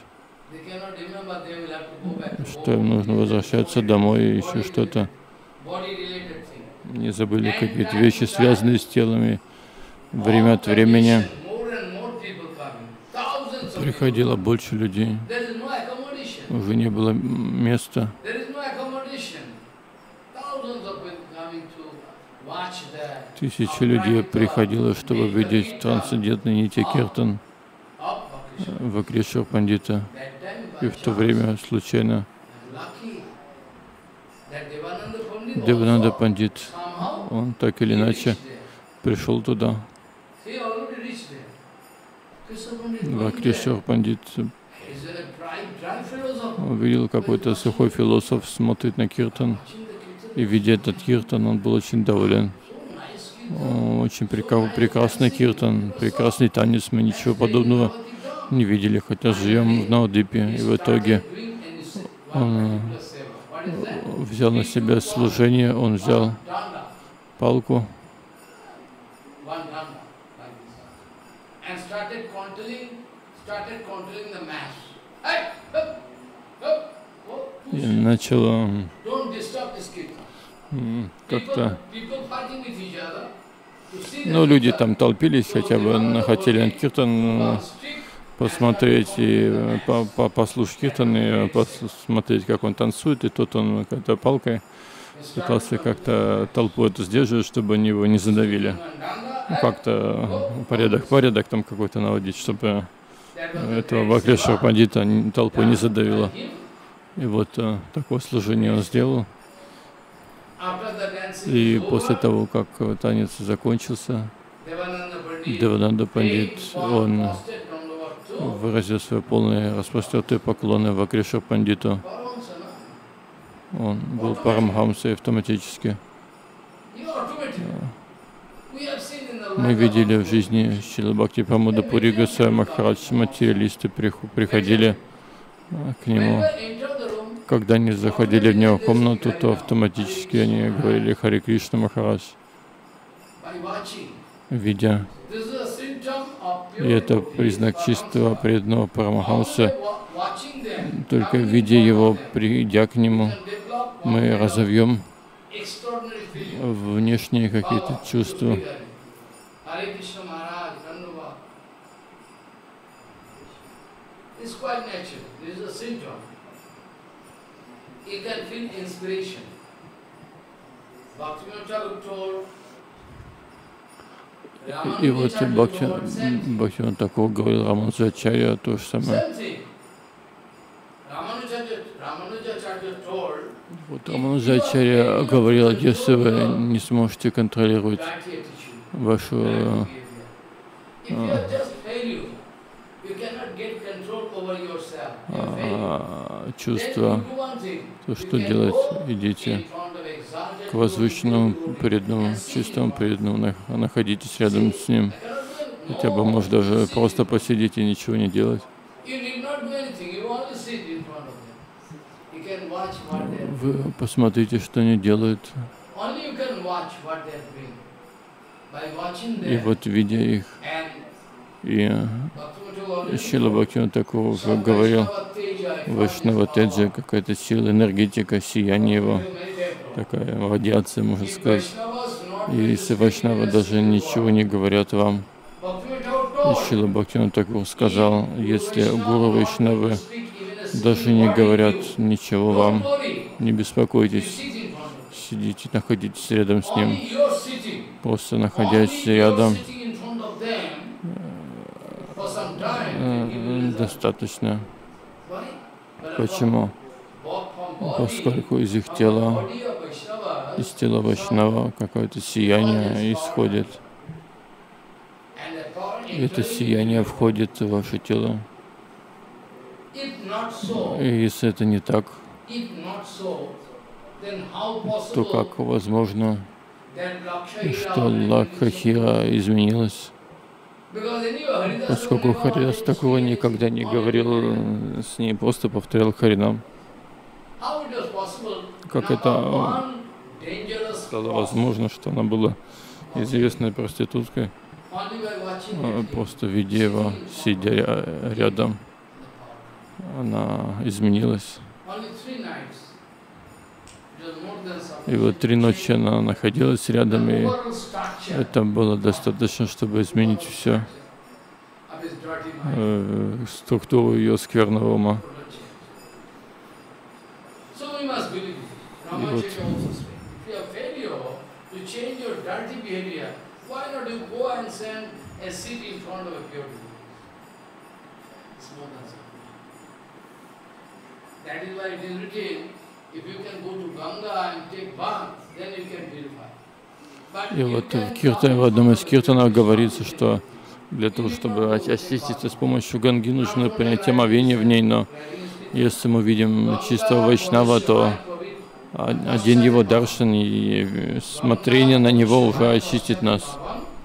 что им нужно возвращаться домой и еще что-то. Не забыли какие-то вещи, связанные с телами. Время от времени приходило больше людей. Уже не было места. Тысячи людей приходило, чтобы видеть трансцендентный Нитья-киртан Вакрешвара Пандита. И в то время случайно Девананда Пандит, он так или иначе пришел туда. Вакрешвара Пандит увидел, какой-то сухой философ смотрит на киртан, и видя этот киртан, он был очень доволен. Очень прекрасный киртан, прекрасный танец, мы ничего подобного не видели, хотя живем в Навадвипе. И в итоге он взял на себя служение, он взял палку и начал как-то... Ну, люди там толпились, хотя бы хотели киртан посмотреть и послушать киртан, и посмотреть, как он танцует, и тут он какой-то палкой пытался как-то толпу это сдерживать, чтобы они его не задавили. Как-то порядок там какой-то наводить, чтобы этого Вакрешвара Пандита толпу не задавило. И вот такое служение он сделал. И после того, как танец закончился, Девананда Пандит, он выразил свои полные распростертые поклоны Вакрешвара Пандиту. Он был Парамхамсой автоматически. Мы видели в жизни Шрилы Бхактипрамода Пури Госвами Махарадж, материалисты приходили к нему. Когда они заходили в него комнату, то автоматически они говорили Харе Кришна Махарадж, видя. И это признак чистого преданного Парамахамса. Только видя его, придя к нему, мы разовьем внешние какие-то чувства. И вот Бхактивинода Тхакур говорил Рамануджачарья то же самое. Вот Рамануджачарья говорил, если вы не сможете контролировать вашу чувства, то что делать? Идите к возвышенному преданному, чистому преданному, находитесь рядом с ним. Хотя бы, может, даже просто посидеть и ничего не делать. Вы посмотрите, что они делают. И вот, видя их, и Шрила Бхактивинода Тхакур говорил, Вайшнава Теджа, какая-то сила, энергетика, сияние его, такая радиация, можно сказать. И если Вайшнава даже ничего не говорят вам, и Шрила Бхактивинода Тхакур сказал, если гуру Вайшнавы даже не говорят ничего вам, не беспокойтесь, сидите, находитесь рядом с ним, просто находясь рядом, достаточно. Почему? Поскольку из их тела, из тела Вайшнава какое-то сияние исходит. И это сияние входит в ваше тело. И если это не так, то как возможно, что Лакхахира изменилась? Поскольку Харидас такого никогда не говорил с ней, просто повторял Харинам. Как это стало возможно, что она была известной проституткой? Просто видя его, сидя рядом, она изменилась. И вот 3 ночи она находилась рядом, и это было достаточно, чтобы изменить все структуру ее скверного ума. И вот И вот в одном из киртанов говорится, что для того, чтобы очиститься с помощью ганги, нужно принять омовение в ней, но если мы видим чистого вайшнава, то один его даршан и смотрение на него уже очистит нас.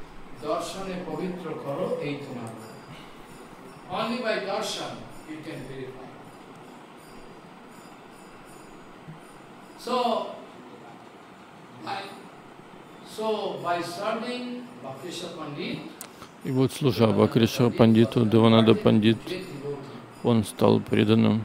И вот, служа Бхактишвара Пандиту, Девананда Пандит, он стал преданным.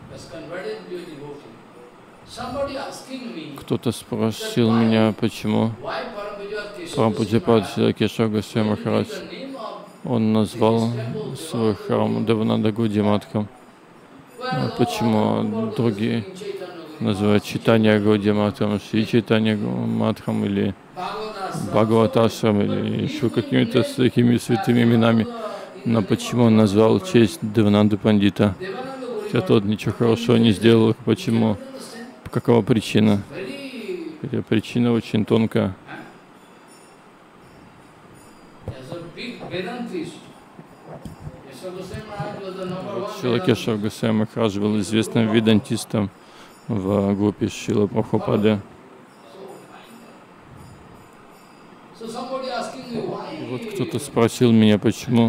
Кто-то спросил меня, почему Парампуджапад Кешава Госвами Махарадж, он назвал свой храм Девананда Гаудия Матхом. Почему другие называют Чайтанья Гаудия Матхом, Шри Чайтанья Матхом или Бхагаваташрам или еще какими-то такими святыми именами. Но почему он назвал честь Девананды Пандита? Хотя тот ничего хорошего не сделал. Почему? Какова причина? Хотя причина очень тонкая. Шрила Кешава Госвами Махарадж был известным ведантистом в группе Шрила Прабхупады. И вот кто-то спросил меня, почему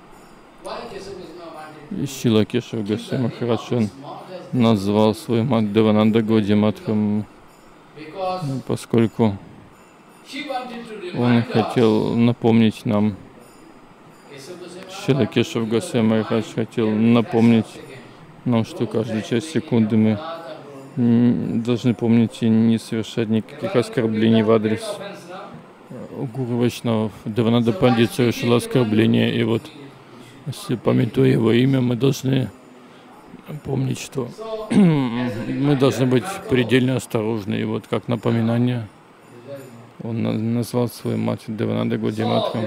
Шрила Кешава Госвами Махарадж назвал свой мат Девананда Гаудия Матхом, поскольку он хотел напомнить нам, Шрила Кешава Госвами Махарадж хотел напомнить нам, что каждую часть секунды мы должны помнить и не совершать никаких оскорблений в адрес Гуру Вайшнавов. Девананда Пандит совершил оскорбление, и вот, если памятуя его имя, мы должны помнить, что мы должны быть предельно осторожны. И вот как напоминание он назвал свою мать Девананда Гаудия Матхом.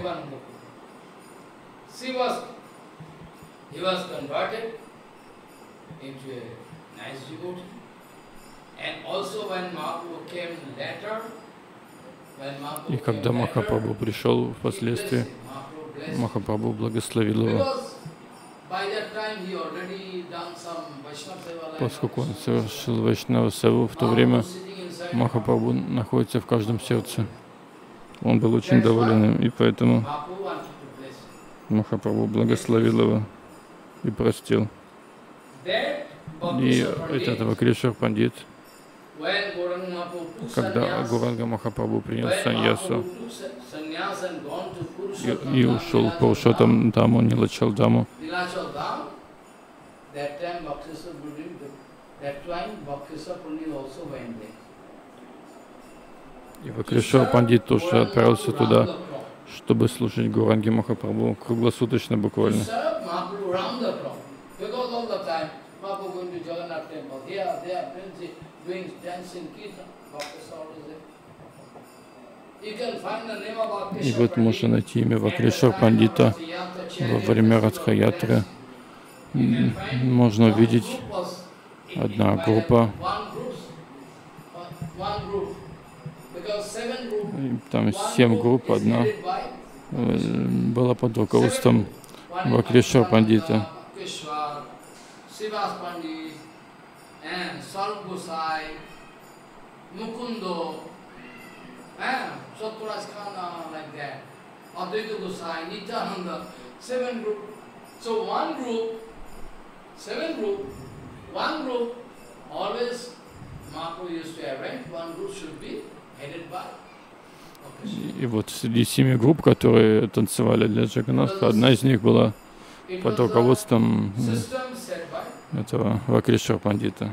И когда Махапрабху пришел впоследствии, Махапрабху благословил его. Поскольку он совершил Вайшнава Севу, в то время Махапрабху находится в каждом сердце. Он был очень доволен им, и поэтому Махапрабху благословил его и простил. И этот Бхактишвара Пандит, когда Гуранга Махапрабху принял саньясу и ушел в Пурушоттам Даму, Нилачал Даму, и Бхактишвара Пандит тоже отправился туда, чтобы служить Гуранге Махапрабху круглосуточно буквально. И вот можно найти имя Бхактишвара Пандита во время Радха-ятры. Можно увидеть одна группа, там 7 групп, одна была под руководством Бхактишвара Пандита. И вот среди 7 групп, которые танцевали для Джаганатха, одна из них была под руководством этого Вакрешвара Пандита.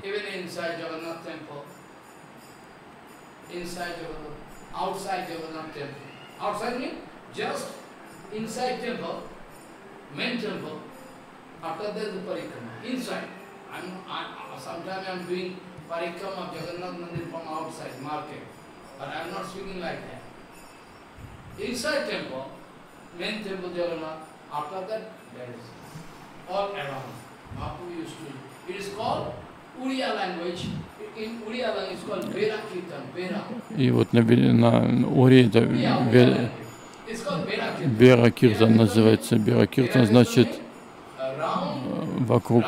After that, the parikrama inside. Sometimes I'm doing parikrama of Jagannath Mandir from outside market, but I'm not speaking like that. Inside temple, main temple Jagannath. After that, there is all around. Mahaprabhu used to. It is called Uriya language. In Uriya language, it's called Vera Kirtan. Vera. И вот на Ури это Бера Киртан называется. Бера Киртан значит вокруг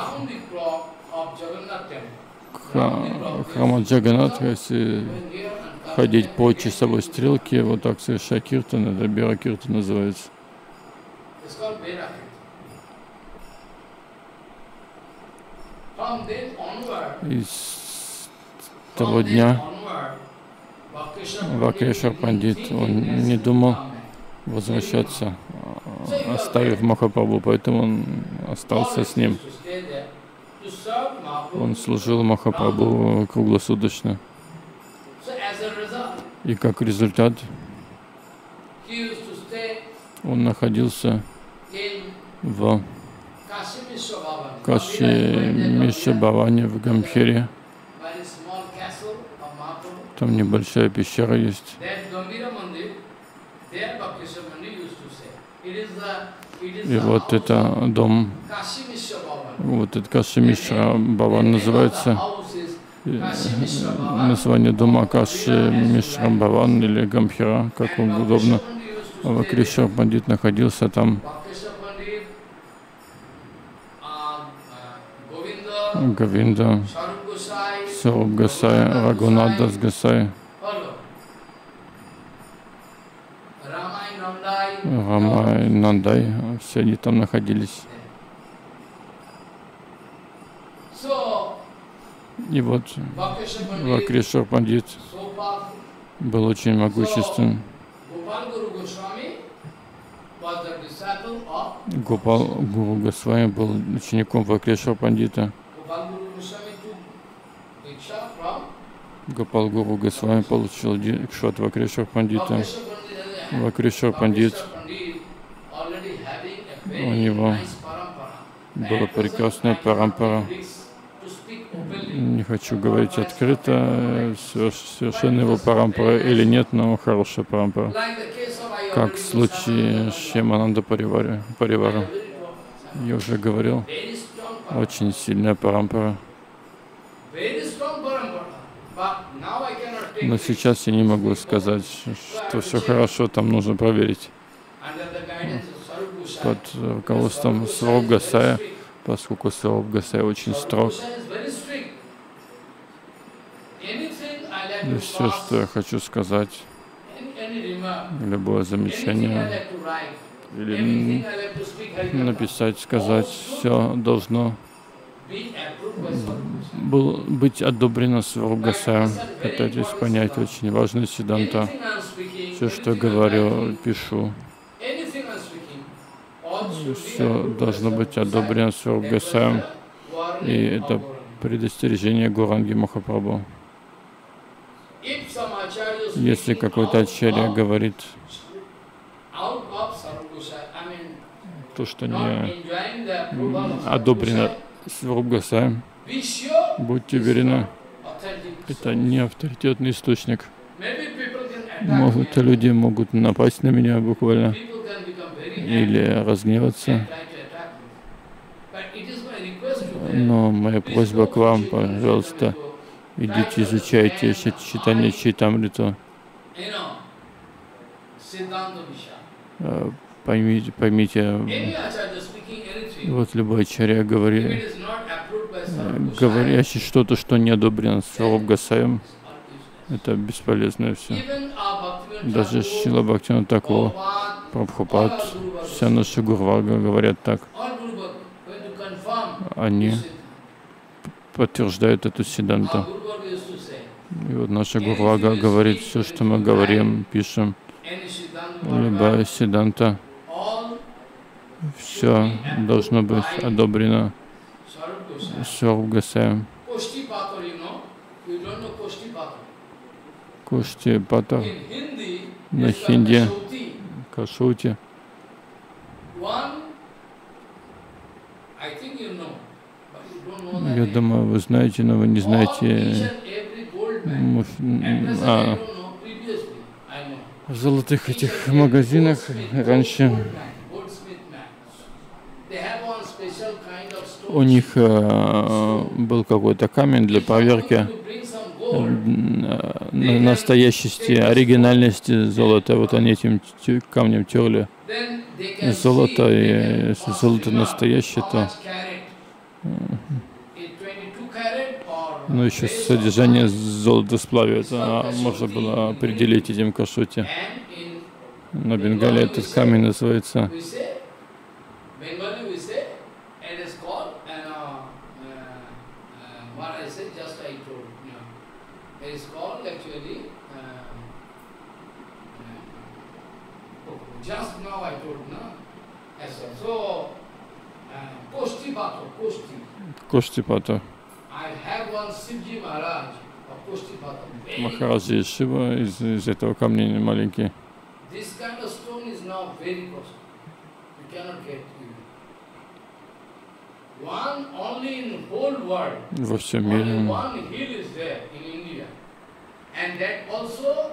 храма Джаганнатха, если ходить по часовой стрелке, вот так совершая киртан, это Бера Киртан называется. И с того дня Вакрешвар Пандит, он не думал возвращаться, оставив Махапрабху, поэтому он остался с ним. Он служил Махапрабху круглосуточно. И как результат он находился в Каши Бхаване в Гамбхире. Там небольшая пещера есть. И вот это дом, вот этот Каши Мишра Бхаван называется. Название дома Каши Мишра Бхаван или Гамбхира, как вам удобно. Вакрешвар Пандит находился там. Говинда, Сваруб Госай, Рагунат Дас Госай, Рамай Нандай, все они там находились. И вот Вакрешвар Пандит был очень могуществен. Гопал Гуру Госвами был учеником Вакрешвара Пандита. Гопал Гуру Госвами получил дикшу от Вакрешвара Пандита. Вакрешвар Пандит, у него была прекрасная парампара. Не хочу говорить открыто, совершенно его парампара или нет, но хорошая парампара. Как в случае с Шьямананда Паривара. Я уже говорил, очень сильная парампара. Но сейчас я не могу сказать, что все хорошо, там нужно проверить. Под руководством Сваруб Госая, поскольку Сваруб Госай очень строг. И все, что я хочу сказать, любое замечание или написать, сказать, все должно быть одобрено Сваруб Госаем. Пытайтесь понять очень важный сиданта. Все, что говорю, пишу, все должно быть одобрено Сваруб Госаем. И это предостережение Гуранги Махапрабху. Если какой-то ачарья говорит то, что не одобрено Сваруб Госаем, будьте уверены, это не авторитетный источник. Люди могут напасть на меня буквально или разгневаться. Но моя просьба к вам, пожалуйста, идите, изучайте читание Чайтамриту. Поймите, вот любой ачарья говорящий что-то, что не одобрено Сваруб Госаем, это бесполезно все. Даже Шрила Бхактивинода Тхакур, Прабхупад, вся наша Гурвага говорят так. Они подтверждают эту сиддханту. И вот наша Гурвага говорит, все, что мы говорим, пишем, any Siddhanta любая Bhagavad, сиданта, all все должно быть одобрено Swarup Goswami. Сваруб Госвами. Koshti Patar, you don't know Koshti Patar. Кушти Патар In Hindi, на it's called хинди, Kashauti. Кашути. One, I think you know, but you don't know the Я name. думаю, вы знаете, но вы не All, each знаете. and every gold man. At present I don't know, previously I know. В золотых Each and этих every магазинах goldsmith, раньше goldsmith man, they have one special kind of stone. у них был какой-то камень для If someone проверки wants to bring some gold, настоящести, оригинальности золота. Вот они этим камнем терли then they can золото, see, и they can если ask золото Srila, настоящее, how то much carat? Is 22 carat or ну, еще less or содержание not? золота сплаве, это можно было определить этим кашути. And in На Бенгале этот камень называется we say, Bengali we say, it is called, what I said, just I told, it is called actually, just now I told, no? Yes, sir. So, Koshti Pato, Koshti. Кошти Пата. I have one Sivji Maharaj of Koshti Pato. Махараджи Шива из этого камня маленький. This kind of stone is now very costly. You cannot get it. One only in whole world. Во всем Only мире. one hill is there in India. And that also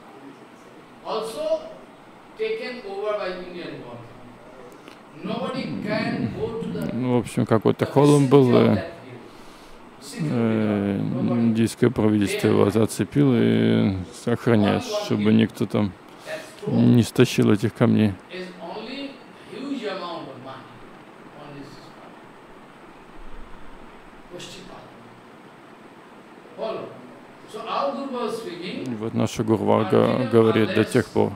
taken over by Indian government. Nobody can go to the Ну, в общем, какой-то холм был, vicinity of that hill. индийское правительство его зацепило и охраняет, чтобы никто там That stone не стащил этих камней. is only huge amount of money on this spot. Koshtipada. Follow. So our Guru was speaking, И вот наша Гурва говорит до тех пор,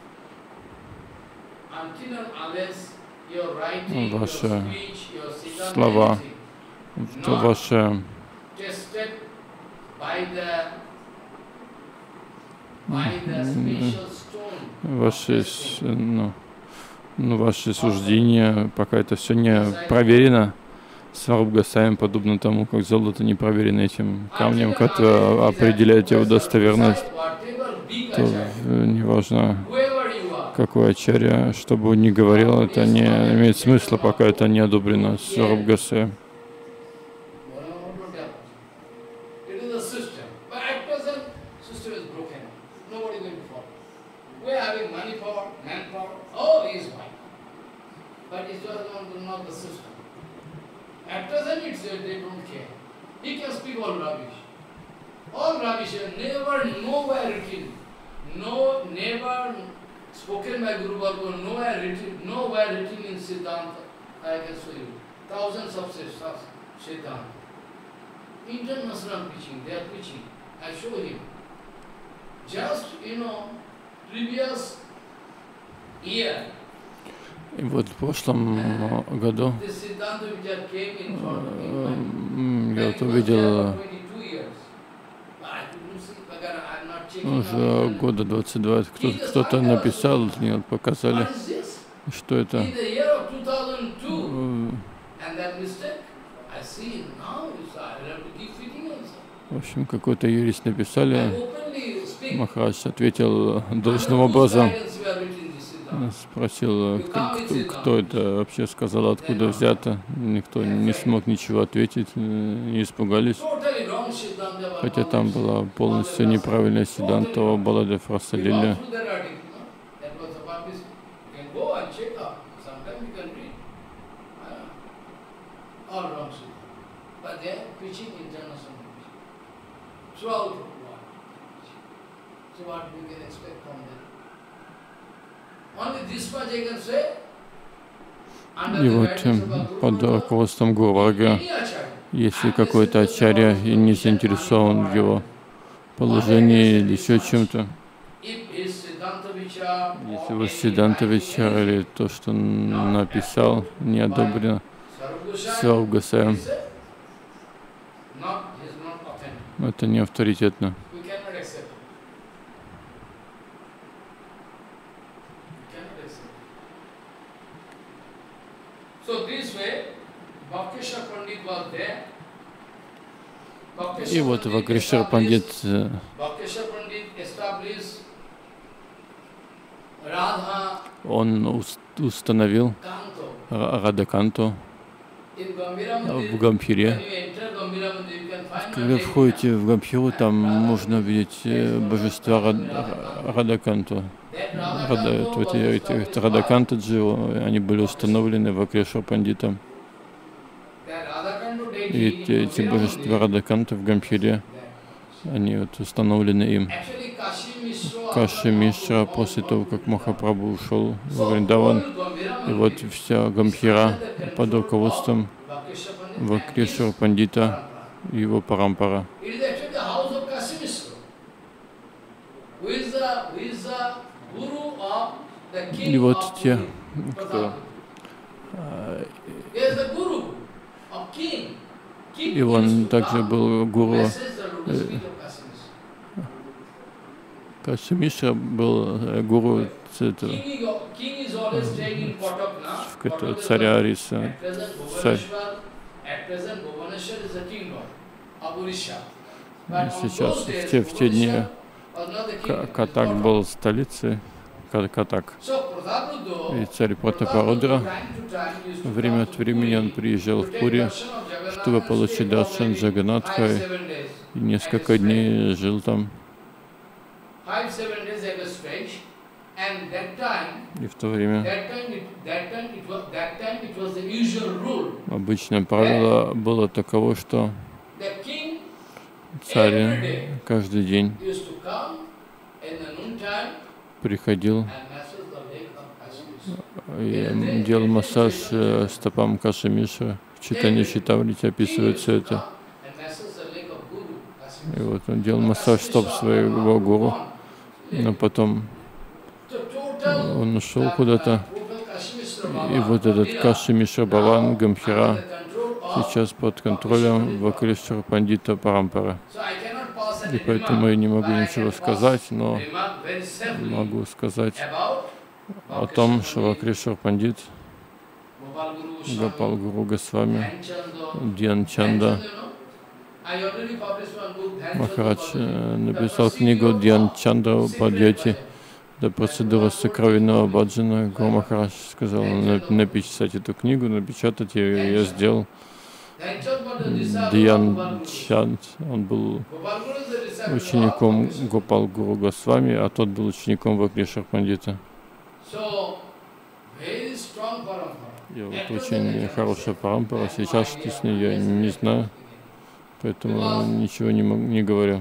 until and unless your writing, your ваши speech, your siddhanta, слова, anything, то not ваше tested by the special stone. ваши, ваши суждения, пока это все не проверено, Сваруб Госвами подобно тому, как золото не проверено этим камнем, который определяет его достоверность, то неважно, какой ачарья, что бы он ни говорил, это не имеет смысла, пока это не одобрено Сваруб Госвами. It is a system. But at present, system is broken. Nobody will follow. We are having money power, manpower, all is fine. But it's just not the system. At present, they don't care. He can speak all rubbish. All rubbish, never, nowhere written. No, never spoken by Guru Bhargava, nowhere written in Siddhanta. I can show you. Thousands of Siddhanta. International preaching, they are preaching. I show him. Just, previous year, И вот в прошлом году this Siddhanta Vichar came in front of me. я вот увидел 22 years. But I couldn't see, because I'm not checking уже now. года 22, кто-то написал, мне вот показали, What is this? что это. In the year of 2002, and that mistake, I see now, I have to give fitting also. В общем, какой-то юрист написали, I openly speak. Махарадж ответил должным образом, Guidance we are written this Siddhanta. спросил, кто это вообще сказал, откуда взято. Никто не смог ничего ответить, не испугались. Totally wrong Siddhanta. Хотя там была полностью неправильная сиданта о Баладев Расалиле. Through that article, no? That was the purpose. You can go and check out. Sometimes you can read. All wrong Siddhanta. But they are preaching international preaching. Throughout the world. So what we can expect from them? Only this much I can say. Under И the вот guidance of our Guru под Bhargava, руководством Гурварга, any acharya, если какой-то ачарья и не заинтересован в его положении или еще чем-то, if his Siddhanta Vichar если or его any Сиданта writing, Вичар или то, что он написал, не одобрено Sarvagoswami, Сваруб Госвами, he said, is not authentic. это не авторитетно. We cannot accept it. И вот Вакрешвар Пандит он установил Радаканту в Гамбхире. Когда входите в Гамбхиру, там можно увидеть божества Радаканту. Эти Радакантаджи, они были установлены Вакрешвар Пандитом. И эти божества Радаканта в Гамбхире, они вот установлены им. Каши Мишра, после того, как Махапрабху ушел в Вриндаван, и вот вся Гамбхира под руководством Вакрешвар Пандита и его парампара. И вот те, кто... И он также был гуру. Каши Мишра был гуру царя Ариса. Царь. Сейчас, в те дни, Катак был столицей, Катак. И царь Пратапарудра, время от времени он приезжал в Пури, чтобы получить даршан Джаганатха, и несколько дней жил там. И в то время обычное правило было таково, что царь каждый день приходил и делал массаж стопам Каши Мишры. В Чайтанья Чайтамрите описывается это. И вот он делал массаж стоп своего гуру, но потом он ушел куда-то. И вот этот Каши Мишра Бхаван, Гамбхира, сейчас под контролем Вакрешвара Пандита Парампара. И поэтому я не могу ничего сказать, но могу сказать о том, что Вакрешвар Пандит, Гопал Гуру Госвами, Дьян Чанда Махарадж написал книгу Дьян Чандра Упадьяти, до процедуры сокровенного баджана. Гуру Махарадж сказал написать эту книгу, напечатать ее, я сделал. Дьян Чанд, он был учеником Гопал Гуру Госвами, а тот был учеником Вакрешвар Пандита. И вот очень хорошая парампара. Сейчас с ней я не знаю, поэтому ничего не говорю.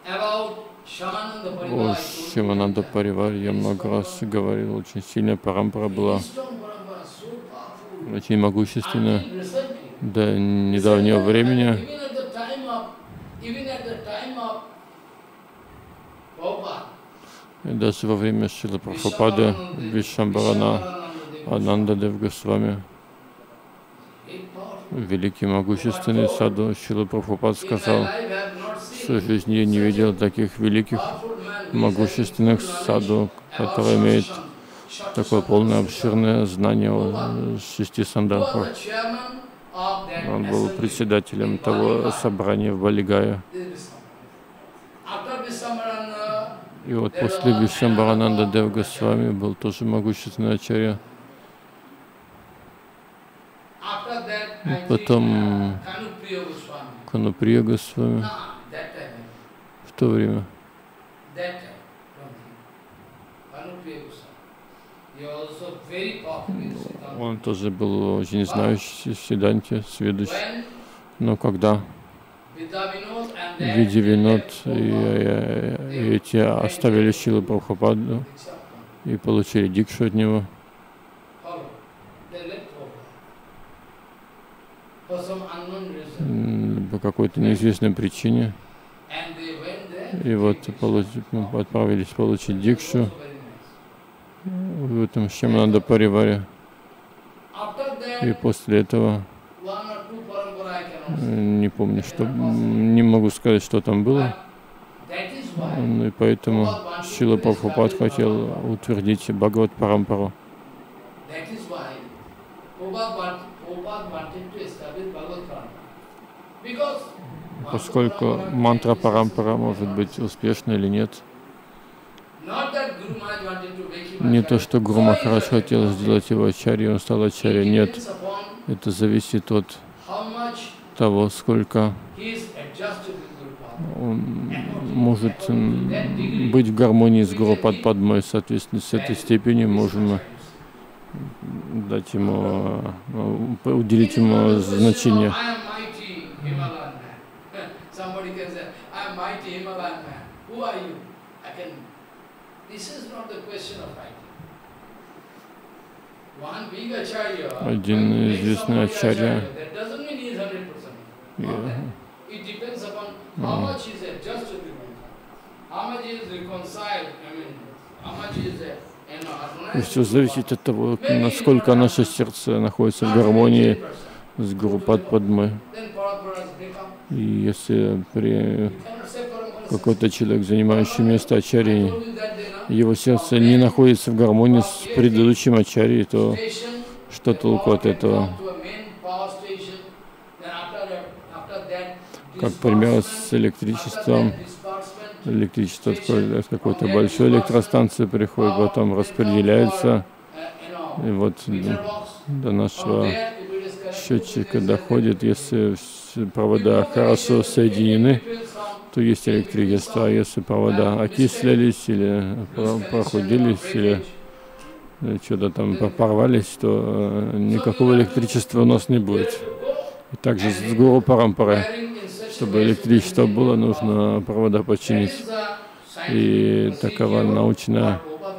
О Шимананда Париваре я много раз говорил, очень сильная парампара была, очень могущественная. До недавнего времени и даже во время Шрила Прабхупады Вишвамбарана Ананда Дев Госвами, великий могущественный саду, Шрила Прабхупад сказал, что в жизни я не видел таких великих могущественных саду, которые имеют такое полное обширное знание о 6 сандалпах. Он был председателем того собрания в Балигае. И вот после Вишвамбарананда Дев Госвами был тоже могущественный ачарья. Потом Кануприя Госвами в то время. Он тоже был очень знающий, Сиданти, сведущий. Но когда Видивинод и эти оставили Шрилу Прабхупаду и получили дикшу от него, по какой-то неизвестной причине, и вот отправились получить дикшу в этом Шимананда Париваре. И после этого не помню, что, не могу сказать, что там было. И поэтому Шрила Прабхупад хотел утвердить Бхагават Парампару. поскольку мантра парампара может быть успешной или нет. Не то, что Гуру Махарадж хотел сделать его ачарьей, он стал ачарьей. Нет, это зависит от того, сколько он может быть в гармонии с Гуру Падмой. Соответственно, с этой степенью можем дать ему, уделить ему значение. Один известный ачарья, и все зависит от того, насколько наше сердце находится в гармонии с Гуру Падмой. И если при какой-то человек, занимающий место ачарьи, его сердце не находится в гармонии с предыдущим ачарьей, то что толку от этого? Как пример с электричеством. Электричество от какой-то большой электростанции приходит, потом распределяется, и вот до нашего счетчика доходит. Если провода хорошо соединены, то есть электричество, а если провода окислились или прохудились, или что-то там порвались, то никакого электричества у нас не будет. И также с Гуру Парампарой. Чтобы электричество было, нужно провода починить. И таково научное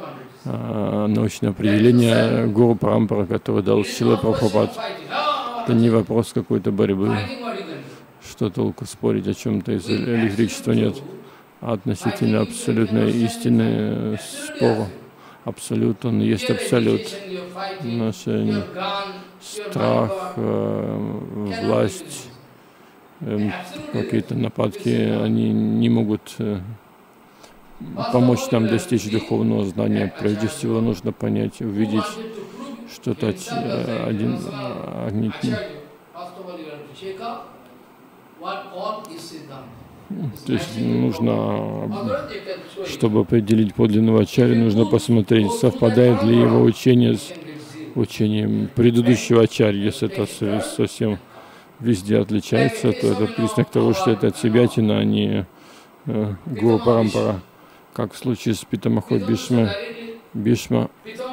определение Гуру Парампара, которое дал Шрила Прабхупад. Это не вопрос какой-то борьбы. Что толку спорить о чем-то, если электричества нет? А относительно абсолютной истины спор. Абсолют, он есть абсолют. Наш страх, власть, какие-то нападки, они не могут помочь нам достичь духовного знания. Прежде всего нужно понять, увидеть что-то один. То есть нужно, чтобы определить подлинного ачарьи, нужно посмотреть, совпадает ли его учение с учением предыдущего ачарьи. Если это совсем везде отличается, то это признак того, что это отсебятина, а не Гуру Парампара. Как в случае с Питамахой Бишма,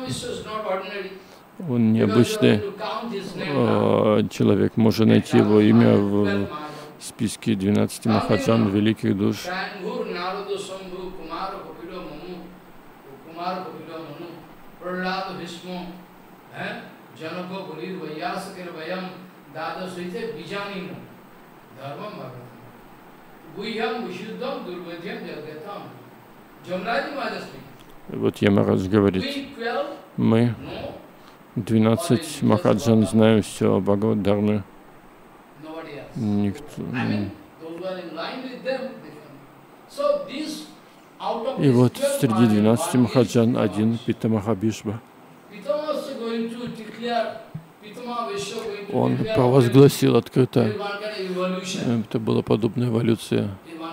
он необычный человек, можно найти его имя в списке 12 махаджан, великих душ. Вот Ямарадж говорит, мы 12 махаджан знаем все о Бхагавад-дхарме. Никто. И вот среди 12 махаджан один Питамаха Бишма. Он провозгласил открыто, это была подобная эволюция.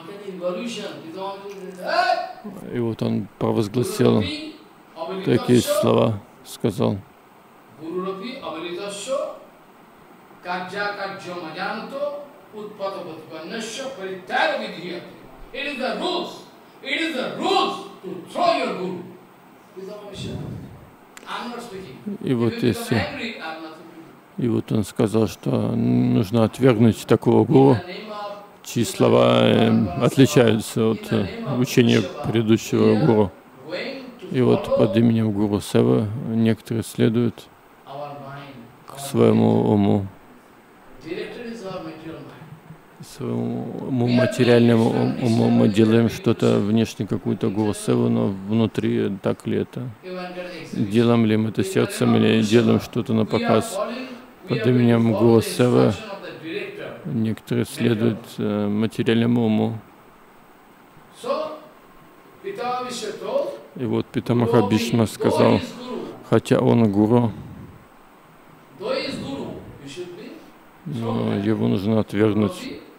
И вот он провозгласил такие слова, сказал. И вот если, и вот он сказал, что нужно отвергнуть такого гуру, чьи слова отличаются от учения предыдущего гуру. И вот под именем Гуру Сева некоторые следуют к своему уму, своему материальному уму. Мы делаем что-то внешне, какую-то Гуру Севу, но внутри так ли это? Делаем ли мы это сердцем или делаем что-то на показ? Под именем Гуру Сева некоторые следуют материальному уму. И вот Питамаха Бишма сказал, хотя он гуру, но его нужно отвергнуть.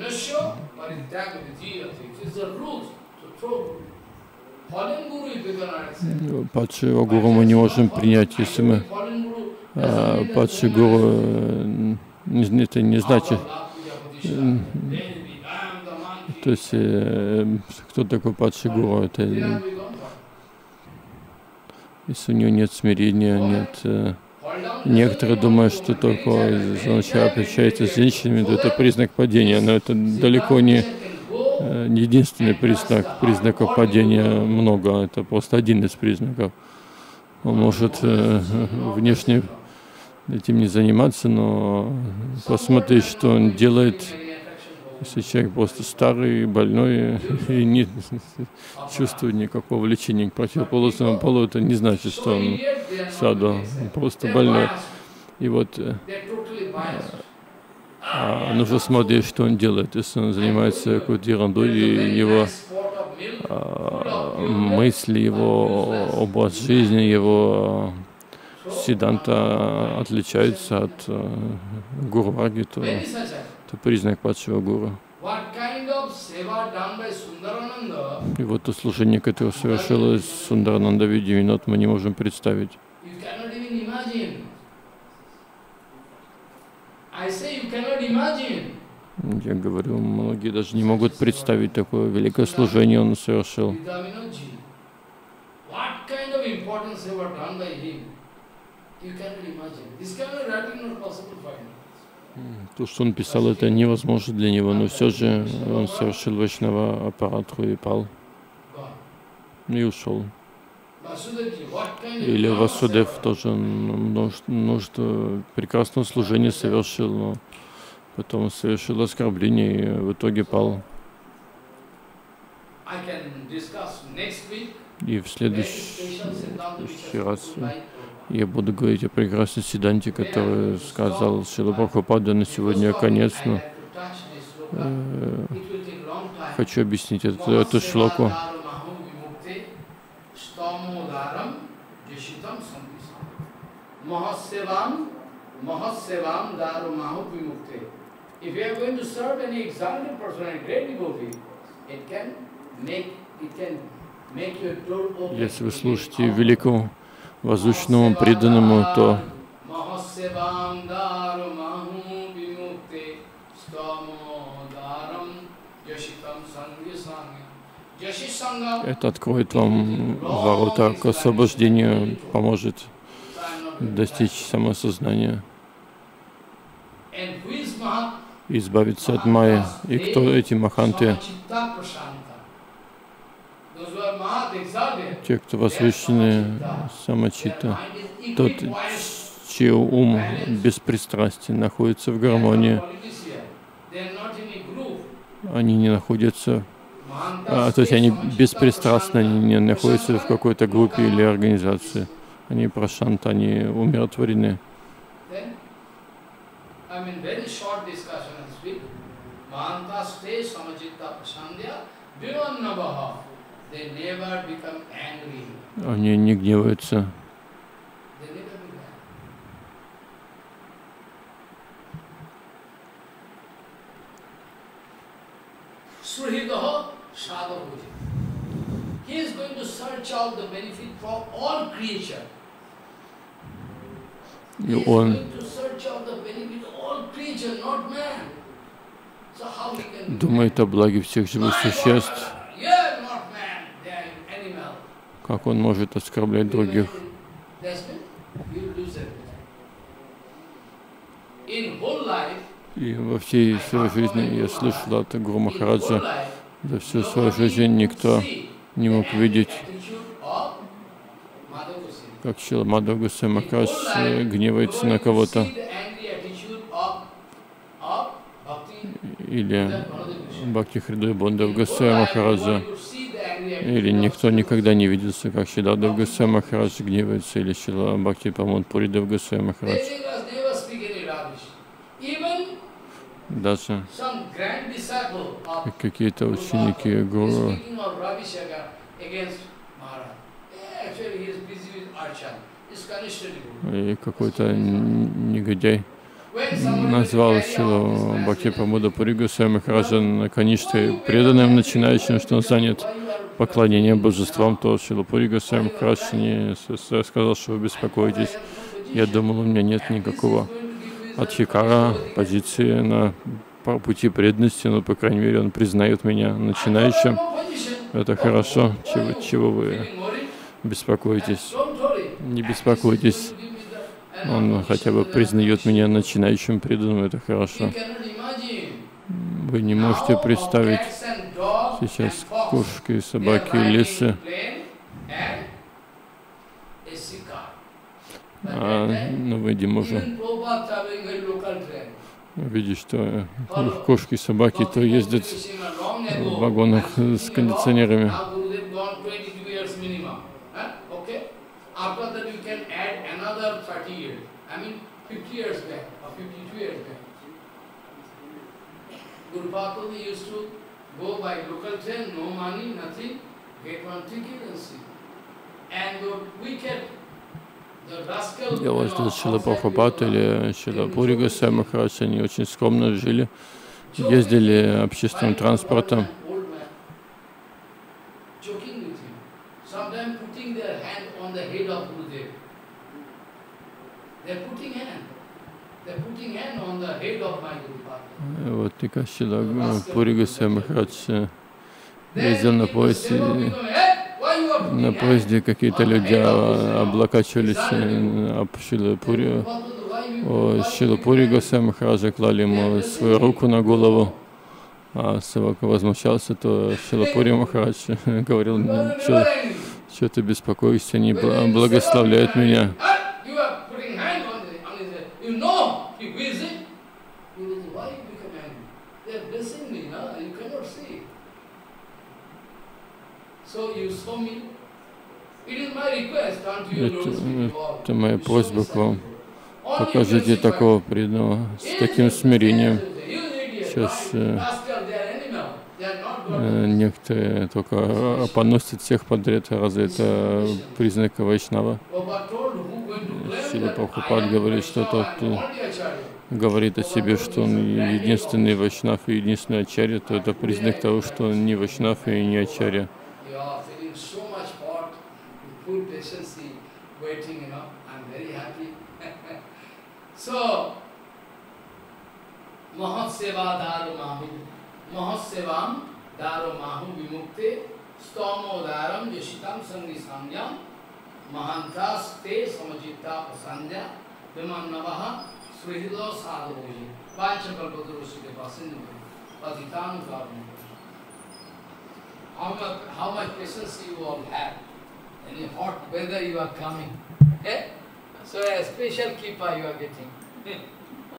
Падшего гуру мы не можем принять, если мы падший гуру, это не значит, то есть кто такой падший гуру, это если у него нет смирения, нет. Некоторые думают, что только он общается с женщинами, то это признак падения, но это далеко не единственный признак. Признаков падения много, это просто один из признаков. Он может внешне этим не заниматься, но посмотреть, что он делает. Если человек просто старый, больной и не чувствует никакого влечения к противоположному полу, это не значит, что он саду, он просто больной. И вот нужно смотреть, что он делает. Если он занимается какой-то ерундой, и его мысли, его образ жизни, его сиданта отличаются от гурваги, то это признак падшего гуру. И вот то служение, которое совершилось Сундарананда Видивинод, мы не можем представить. Я говорю, многие даже не могут представить такое великое служение он совершил. То, что он писал, это невозможно для него, но все же он совершил Вайшнава аппаратху и пал, и ушел. Или Васудев тоже множество прекрасного служения совершил, но потом совершил оскорбление и в итоге пал. И в следующий раз я буду говорить о прекрасной Сиданте, которую сказал Шрила Прабхупада. На сегодня конец, но хочу объяснить эту шлоку. Если вы слушаете великому возвышенному преданному, то это откроет вам ворота к освобождению, поможет достичь самосознания, избавиться от майи. И кто эти маханты? Те, кто возвышены самочита, тот, чей ум беспристрастен, находится в гармонии. Они не находятся, то есть они беспристрастны, они не находятся в какой-то группе или организации. Они прошанта, они умиротворены. Они не гневаются. И он думает о благе всех живых существ. Как он может оскорблять других? И во всей своей жизни я слышал от Гуру Махараджа, за всю свою жизнь никто не мог видеть, как Шрила Мадхава Госвами Махарадж гневается на кого-то. Или Бхакти Хридая Бандав Госвами Махараджа. Или никто никогда не виделся, как Шридадев Госвами Махарадж гневается, или Шрила Бхакти Прамод Пуридев Госвами Махарадж. Даже какие-то ученики Гуру и какой-то негодяй назвал Шрилу Бхактипрамода Пури Госвами Махараджа на каниште преданным начинающим, что он занят поклонением божествам, то Шрила Пури Госвами Махарадж не сказал, что вы беспокоитесь. Я думал, у меня нет никакого адхикара, позиции на пути преданности, но, по крайней мере, он признает меня начинающим. Это хорошо. Чего вы беспокоитесь? Не беспокойтесь. Он хотя бы признает меня начинающим преданным. Это хорошо. Вы не можете представить сейчас кошки, собаки, лисы. Но вы не можете видеть, что кошки, собаки то ездят в вагонах с кондиционерами. Дело, что Шрила Прабхупад или Шрила Пури Госвами Махарадж, они очень скромно жили, ездили общественным транспортом. Вот и как Шрила Пури Госвами Махарадж ездил на поезде какие-то люди облокачивались об Шрилу Пури Госвами Махараджа, клали ему свою руку на голову, а Севака возмущался, то Шрила Пури Махарадж говорил, что ты беспокоишься, они благословляют меня. Это моя просьба к вам. Покажите такого преданного, с таким смирением. Сейчас некоторые только поносят всех подряд. Разве это признак вайшнава? Шрила Прабхупад говорит, что тот, кто говорит о себе, что он единственный вайшнав и единственный ачарья, то это признак того, что он не вайшнав и не ачарья. How much patience you all have. In hot weather you are coming. So a special kippa you are getting.